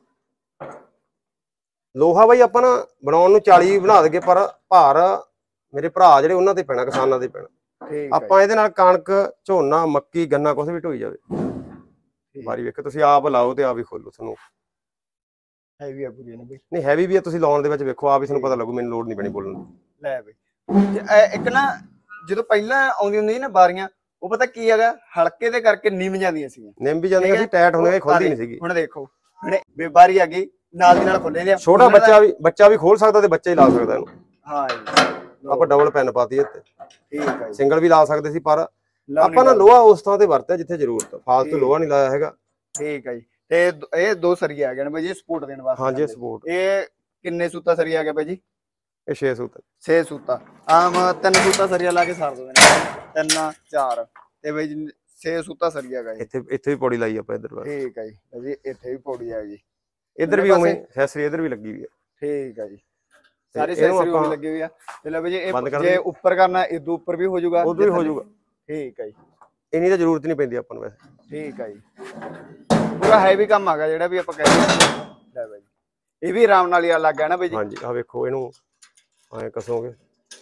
ਲੋਹਾ ਬਾਈ ਆਪਾਂ ਨਾ ਬਣਾਉਣ ਨੂੰ ਚਾਲੀ ਬਣਾ ਦਈਏ, ਪਰ ਭਾਰ ਮੇਰੇ ਭਰਾ ਜਿਹੜੇ ਉਹਨਾਂ ਤੇ ਪੈਣਾ, ਕਿਸਾਨਾਂ ਦੇ ਪੈਣਾ। ਆਪਾਂ ਇਹਦੇ ਨਾਲ ਕਣਕ, ਝੋਨਾ, ਮੱਕੀ, ਗੰਨਾ ਕੁਛ ਵੀ ਢੋਈ ਜਾਵੇ। ਬਾਰੀ ਵੇਖੋ, ਤੁਸੀਂ ਆਪ ਲਾਓ ਤੇ ਆਪ ਹੀ ਖੋਲੋ। ਤੁਹਾਨੂੰ ਹੈਵੀ ਆ ਪੂਰੀ ਨਾ ਬਈ? ਨਹੀਂ ਹੈਵੀ ਵੀ ਆ, ਤੁਸੀਂ ਲਾਉਣ ਦੇ ਵਿੱਚ ਵੇਖੋ ਆਪ ਹੀ ਤੁਹਾਨੂੰ ਪਤਾ ਲੱਗੂ, ਮੈਨੂੰ ਲੋੜ ਨਹੀਂ ਪੈਣੀ ਬੋਲਣ ਦੀ। ਲੈ ਬਈ ਇੱਕ ਨਾ ਜਦੋਂ ਪਹਿਲਾਂ ਆਉਂਦੀ ਹੁੰਦੀ ਸੀ ਨਾ ਬਾਰੀਆਂ, ਉਹ ਪਤਾ ਕੀ ਹੈਗਾ, ਹਲਕੇ ਦੇ ਕਰਕੇ ਨਿੰਮ ਜਾਂਦੀਆਂ ਸੀ। ਨਿੰਮ ਵੀ ਜਾਂਦੀਆਂ ਸੀ, ਟਾਈਟ ਹੁੰਦੀਆਂ, ਖੁੱਲਦੀ ਨਹੀਂ ਸੀਗੀ। ਹੁਣ ਦੇਖੋ ਹੁਣ ਬੇਬਾਰੀ ਆ ਗਈ, ਨਾਲ ਦੀ ਨਾਲ ਖੁੱਲੇ ਨੇ। ਛੋਟਾ ਬੱਚਾ ਵੀ ਬੱਚਾ ਵੀ ਖੋਲ ਸਕਦਾ ਤੇ ਬੱਚਾ ਹੀ ਲਾ ਸਕਦਾ ਇਹਨੂੰ। ਹਾਂ ਜੀ, ਆਪਾਂ ਡਬਲ ਪੈਨ ਪਾਤੀ ਇੱਥੇ। ਠੀਕ ਹੈ, ਸਿੰਗਲ ਵੀ ਲਾ ਸਕਦੇ ਸੀ, ਪਰ ਆਪਾਂ ਨਾ ਲੋਹਾ ਉਸ ਥਾਂ ਤੇ ਵਰਤਿਆ ਜਿੱਥੇ ਜ਼ਰੂਰਤ, ਫਾਲਤੂ ਲੋਹਾ ਨਹੀਂ ਲਾਇਆ ਹੈਗਾ। ਠੀਕ ਹੈ ਜੀ। ਤੇ ਇਹ ਦੋ ਸਰੀਏ ਆ ਗਏ ਨੇ ਬਾਈ ਜੀ ਸਪੋਰਟ ਦੇਣ ਵਾਸਤੇ? ਹਾਂਜੀ ਸਪੋਰਟ। ਇਹ ਕਿੰਨੇ ਸੂਤਾ ਸਰੀਆ ਆ ਗਿਆ ਬਾਈ ਜੀ? ਇਹ ਛੇ ਸੂਤਾ। ਛੇ ਸੂਤਾ। ਆਮ ਤਿੰਨ ਸੂਤਾ ਸਰੀਆ ਲਾ ਕੇ ਸਾਰ ਦੋ ਨੇ, ਤਿੰਨ ਚਾਰ ਤੇ ਬਾਈ ਜੀ ਛੇ ਸੂਤਾ ਸਰੀਆ ਹੈਗਾ ਜੀ। ਇੱਥੇ ਇੱਥੇ ਵੀ ਪੌੜੀ ਲਾਈ ਆਪਾਂ ਇੱਧਰ ਬਸ। ਠੀਕ ਹੈ ਜੀ, ਇੱਥੇ ਵੀ ਪੌੜੀ ਆ ਜੀ, ਇੱਧਰ ਵੀ ਉਵੇਂ ਐਕਸੈਸਰੀ ਇੱਧਰ ਵੀ ਲੱਗੀ ਹੋਈ ਹੈ। ਠੀਕ ਹੈ ਜੀ, ਸਾਰੀ ਐਕਸੈਸਰੀ ਉਵੇਂ ਲੱਗੀ ਹੋਈ ਆ। ਤੇ ਲੈ ਬਾਈ ਜੀ ਇਹ ਜੇ ਉੱਪਰ ਕਰਨਾ ਇਦੋਂ ਉੱਪਰ ਵੀ ਹੋ ਜਾਊਗਾ? ਉਦੋਂ ਵੀ ਹੋ ਜਾਊਗਾ। ਠੀਕ ਹੈ ਜੀ, ਇੰਨੀ ਤਾਂ ਜ਼ਰੂਰਤ ਨਹੀਂ ਪੈਂਦੀ ਆਪਾਂ ਨੂੰ ਵੈਸੇ। ਠੀਕ ਹੈ ਜੀ, ਪੂਰਾ ਹੈਵੀ ਕੰਮ ਹੈਗਾ ਜਿਹੜਾ ਵੀ ਆਪਾਂ ਕਹਿੰਦੇ। ਲੈ ਬਾਈ ਇਹ ਵੀ ਆਰਾਮ ਨਾਲ ਹੀ ਲੱਗ ਗਿਆ ਨਾ ਬਾਈ ਜੀ? ਹਾਂਜੀ, ਆ ਵੇਖੋ ਇਹਨੂੰ ਐਂ ਕਸੋਗੇ,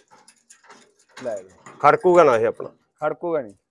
ਲੈ ਜੀ ਖੜਕੂਗਾ ਨਾ ਇਹ ਆਪਣਾ, ਖੜਕੂਗਾ ਨਹੀਂ।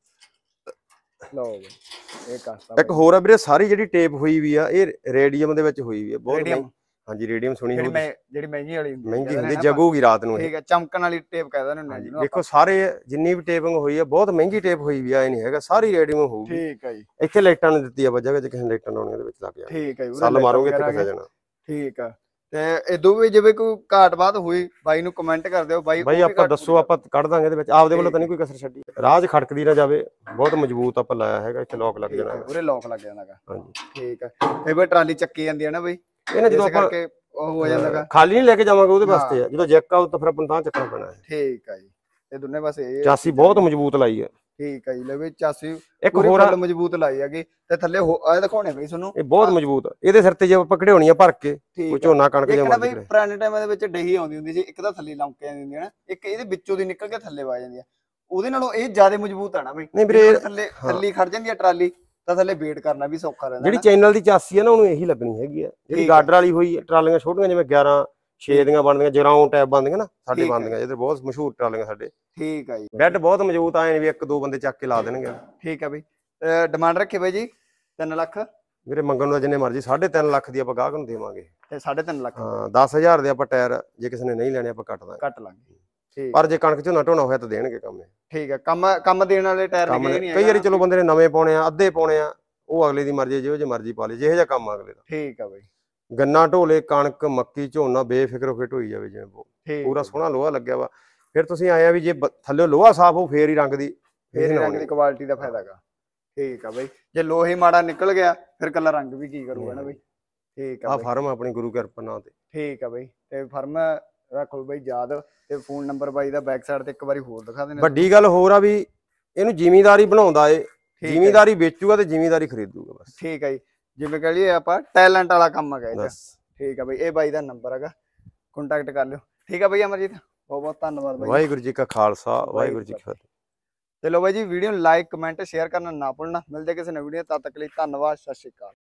ਲਓ ਜੀ ਇਹ ਕਰਤਾ ਇੱਕ ਹੋਰ ਆ ਵੀਰੇ, ਸਾਰੀ ਜਿਹੜੀ ਟੇਪ ਹੋਈ ਵੀ ਆ ਇਹ ਰੇਡੀਅਮ ਦੇ ਵਿੱਚ ਹੋਈ ਵੀ ਆ, ਬਹੁਤ ਰੇਡੀਅਮ। ਮਹਿੰਗੀ। ਹਾਂਜੀ ਰੇਡੀਅਮ ਸੁਣੀ ਜਿਹੜੀ ਹੋਊ, ਮੈਂ ਜਿਹੜੀ ਮਹਿੰਗੀ ਵਾਲੀ ਹੁੰਦੀ ਮਹਿੰਗੀ ਹੈ ਹੁੰਦੀ, ਜਗੂਗੀ ਰਾਤ ਨੂੰ ਇਹ। ਠੀਕ ਹੈ, ਚਮਕਣ ਵਾਲੀ ਟੇਪ ਕਹਿੰਦੇ ਨੇ ਹਾਂਜੀ ਜਿਹਨੂੰ ਦੇਖੋ ਸਾਰੇ ਜਿੰਨੀ ਵੀ ਟੇਪਿੰਗ ਹੋਈ ਆ ਬਹੁਤ ਮਹਿੰਗੀ ਟੇਪ ਹੋਈ ਵੀ ਆ, ਇਹ ਨਹੀਂ ਹੈਗਾ ਸਾਰੀ ਰੇਡੀਅਮ ਹੋਊਗੀ। ਠੀਕ ਹੈ ਜੀ। ਇੱਥੇ ਲਾਈਟਾਂ ਨੇ ਦਿੱਤੀ ਆ ਵਜ੍ਹਾ, ਜੇ ਕਿਸੇ ਨੇ ਲਾਈਟਾਂ ਲਾਉਣੀਆਂ ਦੇ ਵਿੱਚ ਲੱਗ ਜਾਣਾ। ਠੀਕ ਹੈ ਜੀ, ਸੱਲ ਮਾਰੋਗੇ ਇੱਥੇ ਫਸ ਜਾਣਾ। ਠੀਕ ਆ। ਤੇ ਇਦੋਂ ਵੀ ਜਿਵੇਂ ਕੋਈ ਘਾਟ ਬਾਤ ਹੋਈ ਬਾਈ ਨੂੰ ਕਮੈਂਟ ਕਰ ਦਿਓ ਬਾਈ। ਬਾਈ ਆਪਾਂ ਦੱਸੋ, ਆਪਾਂ ਕੱਢ ਦਾਂਗੇ ਇਹਦੇ ਵਿੱਚ, ਆਪਦੇ ਵੱਲੋਂ ਤਾਂ ਨਹੀਂ ਕੋਈ ਕਸਰ ਛੱਡੀ। ਰਾਜ ਖੜਕਦੀ ਨਾ ਜਾਵੇ, ਬਹੁਤ ਮਜ਼ਬੂਤ ਆਪਾਂ ਲਾਇਆ ਹੈਗਾ, ਇੱਥੇ ਲੋਕ ਲੱਗ ਜਾਣਾ। ਪੂਰੇ ਲੋਕ ਲੱਗ ਜਾਂਦਾਗਾ। ਹਾਂਜੀ ਠੀਕ ਆ। ਇਹ ਬਈ ਟਰਾਲੀ ਚੱਕੀ ਜਾਂਦੀ ਹੈ ਨਾ ਬਈ, ਇਹ ਨਾ ਜਦੋਂ ਇਸ ਆਪਾਂ ਕਰਕੇ ਉਹ ਹੋ ਜਾਂਦਾਗਾ, ਖਾਲੀ ਨਹੀਂ ਲੈ ਕੇ ਜਾਵਾਂਗੇ ਉਹਦੇ ਵਾਸਤੇ ਆ, ਜਦੋਂ ਜੈਕ ਆਉ ਤਾਂ ਫਿਰ ਆਪਾਂ ਨੂੰ ਤਾਂ ਚੱਕਣਾ ਪੈਣਾ ਹੈ। ਠੀਕ ਆ ਜੀ। ਇਹ ਦੋਨੇ ਪਾਸੇ ਇਹ ਚਾਸੀ ਬਹੁਤ ਮਜ਼ਬੂਤ ਲਾਈ ਹੈ। ਠੀਕ ਆ ਜੀ। ਲੈ ਵੀ ਚਾਸੀ ਇੱਕ ਹੋਰ ਆ, ਮਜ਼ਬੂਤ ਲਾਈ ਹੈਗੀ ਤੇ ਥੱਲੇ ਆ ਦਿਖਾਉਣੇ ਬਈ ਤੁਹਾਨੂੰ, ਇਹ ਬਹੁਤ ਮਜ਼ਬੂਤ ਆ। ਇਹਦੇ ਸਿਰ ਤੇ ਜੇ ਆਪਾਂ ਕਢਿਆਉਣੀਆਂ ਭਰ ਕੇ ਕੋਈ ਝੋਨਾ ਕਣਕ ਇੱਕ ਨਾ ਜਾਂ ਬਈ ਪੁਰਾਣੇ ਟਾਈਮਾਂ ਦੇ ਵਿੱਚ ਡਹੀ ਆਉਂਦੀ ਹੁੰਦੀ ਸੀ, ਇੱਕ ਤਾਂ ਥੱਲੇ ਲੰਕੇ ਜਾਂਦੀ ਹੁੰਦੀ ਹੈ ਨਾ, ਇੱਕ ਇਹਦੇ ਵਿੱਚੋਂ ਦੀ ਨਿਕਲ ਕੇ ਥੱਲੇ ਵਾ ਜਾਂਦੀ ਆ, ਉਹਦੇ ਨਾਲੋਂ ਇਹ ਜ਼ਿਆਦਾ ਮਜ਼ਬੂਤ ਆ ਨਾ ਬਈ। ਨਹੀਂ ਵੀਰੇ ਥੱਲੇ ਥੱਲੀ ਖੜ ਜਾਂਦੀ ਆ ਟਰਾਲੀ ਤਾਂ ਥੱਲੇ ਵੇਟ ਕਰਨਾ ਵੀ ਸੌਖਾ ਰਹਿੰਦਾ। ਜਿਹੜੀ ਚੈਨਲ ਦੀ ਚਾਸੀ ਆ ਨਾ ਉਹਨੂੰ ਇਹੀ ਲੱਗਣੀ ਹੈਗੀ ਆ। ਜਿਹੜੀ ਗਾਡਰ ਵਾਲੀ ਹੋਈ ਟਰਾਲੀਆਂ ਛੋਟੀਆਂ ਜਿਵੇਂ ਗਿਆਰਾਂ ਛੇ ਦੀਆਂ ਬਣਦੀਆਂ, ਜਰਾਉਂ ਟੈਪ ਬਣਦੀਆਂ ਨਾ ਸਾਡੇ ਬਣਦੀਆਂ, ਇਹਦੇ ਬਹੁਤ ਮਸ਼ਹੂਰ ਟਰਾਲੀਆਂ ਸਾਡੇ। ਠੀਕ ਆ ਜੀ। ਬੈੱਡ ਬਹੁਤ ਮਜ਼ਬੂਤ ਆਏ ਨੇ ਵੀ ਇੱਕ ਦੋ ਬੰਦੇ ਚੱਕ ਕੇ ਲਾ ਦੇਣਗੇ। ਠੀਕ ਆ ਬਈ। ਡਿਮਾਂਡ ਰੱਖੇ ਬਾਈ ਜੀ ਤਿੰਨ ਲੱਖ ਵੀਰੇ ਮੰਗਣ ਨੂੰ ਜਿੰਨੇ ਮਰਜ਼ੀ, ਸਾਢੇ ਤਿੰਨ ਲੱਖ ਦੀ ਆਪਾਂ ਗਾਹਕ ਨੂੰ ਦੇਵਾਂਗੇ ਤੇ ਸਾਢੇ ਤਿੰਨ ਲੱਖ। ਹਾਂ ਦਸ ਹਜ਼ਾਰ ਦੇ ਆਪਾਂ ਟਾਇਰ ਜੇ ਕਿਸੇ ਨੇ ਨਹੀਂ ਲੈਣੇ ਆਪਾਂ ਕੱਟ ਦਾਂਗੇ, ਕੱਟ ਲਾਂਗੇ। ਠੀਕ ਪਰ ਜੇ ਕਣਕ ਝੋਨਾ ਢੋਣਾ ਹੋਇਆ ਤਾਂ ਦੇਣਗੇ ਕੰਮ। ਠੀਕ ਆ। ਕੰਮ ਕੰਮ ਦੇਣ ਵਾਲੇ ਟਾਇਰ ਲੱਗੇ ਨਹੀਂ ਕਈ ਵਾਰੀ ਚਲੋ ਬੰਦੇ ਨੇ ਨਵੇਂ ਪਾਉਣੇ ਆ, ਅੱਧੇ ਪਾਉਣੇ ਆ, ਉਹ ਅਗਲੇ ਦੀ ਮਰਜ਼ੀ, ਜਿਹੋ ਜੇ ਮਰਜ਼ੀ ਪਾ ਲੇ, ਜਿਹੋ ਜਿਹਾ ਕੰਮ ਅਗਲੇ ਦਾ। ਠੀਕ ਆ ਬਈ। ਗੰਨਾ ਢੋਲੇ, ਕਣਕ, ਮੱਕੀ, ਝੋਨਾ ਬੇਫਿਕਰ ਹੋ ਕੇ ਢੋਈ ਜਾਵੇ, ਜਿਵੇਂ ਪੂਰਾ ਸੋਹਣਾ ਲੋਹਾ ਲੱਗਿਆ ਵਾ। ਫਿਰ ਤੁਸੀਂ ਆਏ ਆ ਵੀ ਜੇ ਥੱਲੇ ਲੋਹਾ ਸਾਫ਼ ਹੋ ਫੇਰ ਹੀ ਰੰਗ ਦੀ, ਫੇਰ ਹੀ ਰੰਗ ਦੀ ਕੁਆਲਿਟੀ ਦਾ ਫਾਇਦਾ ਹੈਗਾ। ਠੀਕ ਆ ਬਈ। ਜੇ ਲੋਹੇ ਮਾੜਾ ਨਿਕਲ ਗਿਆ ਫਿਰ ਕੱਲਾ ਰੰਗ ਵੀ ਕੀ ਕਰੂਗਾ ਨਾ ਬਈ। ਠੀਕ ਆ। ਆ ਫਾਰਮ ਆਪਣੀ ਗੁਰੂ ਕਿਰਪਾ ਨਾਂ ਤੇ। ਠੀਕ ਆ ਬਈ। ਤੇ ਫਾਰਮ ਰੱਖੋ ਬਈ ਯਾਦ, ਤੇ ਫੋਨ ਨੰਬਰ ਬਾਈ ਦਾ ਬੈਕ ਸਾਈਡ ਤੇ ਇੱਕ ਵਾਰੀ ਹੋਰ ਦਿਖਾ ਦੇਣਾ। ਵੱਡੀ ਗੱਲ ਹੋਰ ਆ ਵੀ ਇਹਨੂੰ ਜ਼ਿਮੀਂਦਾਰੀ ਬਣਾਉਂਦਾ ਏ, ਜ਼ਿਮੀਂਦਾਰੀ ਵੇਚੂਗਾ ਤੇ ਜ਼ਿਮੀਂਦਾਰੀ ਖਰੀਦੂਗਾ ਬਸ। ਠੀਕ ਆ ਜੀ। ਜਿਵੇਂ ਕਹ ਲਈਏ ਆਪਾਂ ਟੈਲੈਂਟ ਵਾਲਾ ਕੰਮ ਹੈਗਾ ਇਹਦਾ। ਠੀਕ ਆ ਬਈ। ਇਹ ਬਾਈ ਦਾ ਨੰਬਰ ਹੈਗਾ, ਕੰਟੈਕਟ ਕਰ ਲਿਓ। ਠੀਕ ਆ ਬਈ ਅਮਰਜੀਤ, ਬਹੁਤ ਬਹੁਤ ਧੰਨਵਾਦ ਬਾਈ। ਵਾਹਿਗੁਰੂ ਜੀ ਕਾ ਖਾਲਸਾ, ਵਾਹਿਗੁਰੂ ਜੀ ਕੀ ਫਤਿਹ। ਚਲੋ ਬਾਈ ਜੀ, ਵੀਡੀਓ ਨੂੰ ਲਾਈਕ ਕਮੈਂਟ ਸ਼ੇਅਰ ਕਰਨਾ ਨਾ ਭੁੱਲਣਾ। ਮਿਲਦੇ ਕਿਸੇ ਨਵੀਂ ਵੀਡੀਓ, ਤਦ ਤੱਕ ਲਈ ਧੰਨਵਾਦ, ਸਤਿ ਸ਼੍ਰੀ ਅਕਾਲ।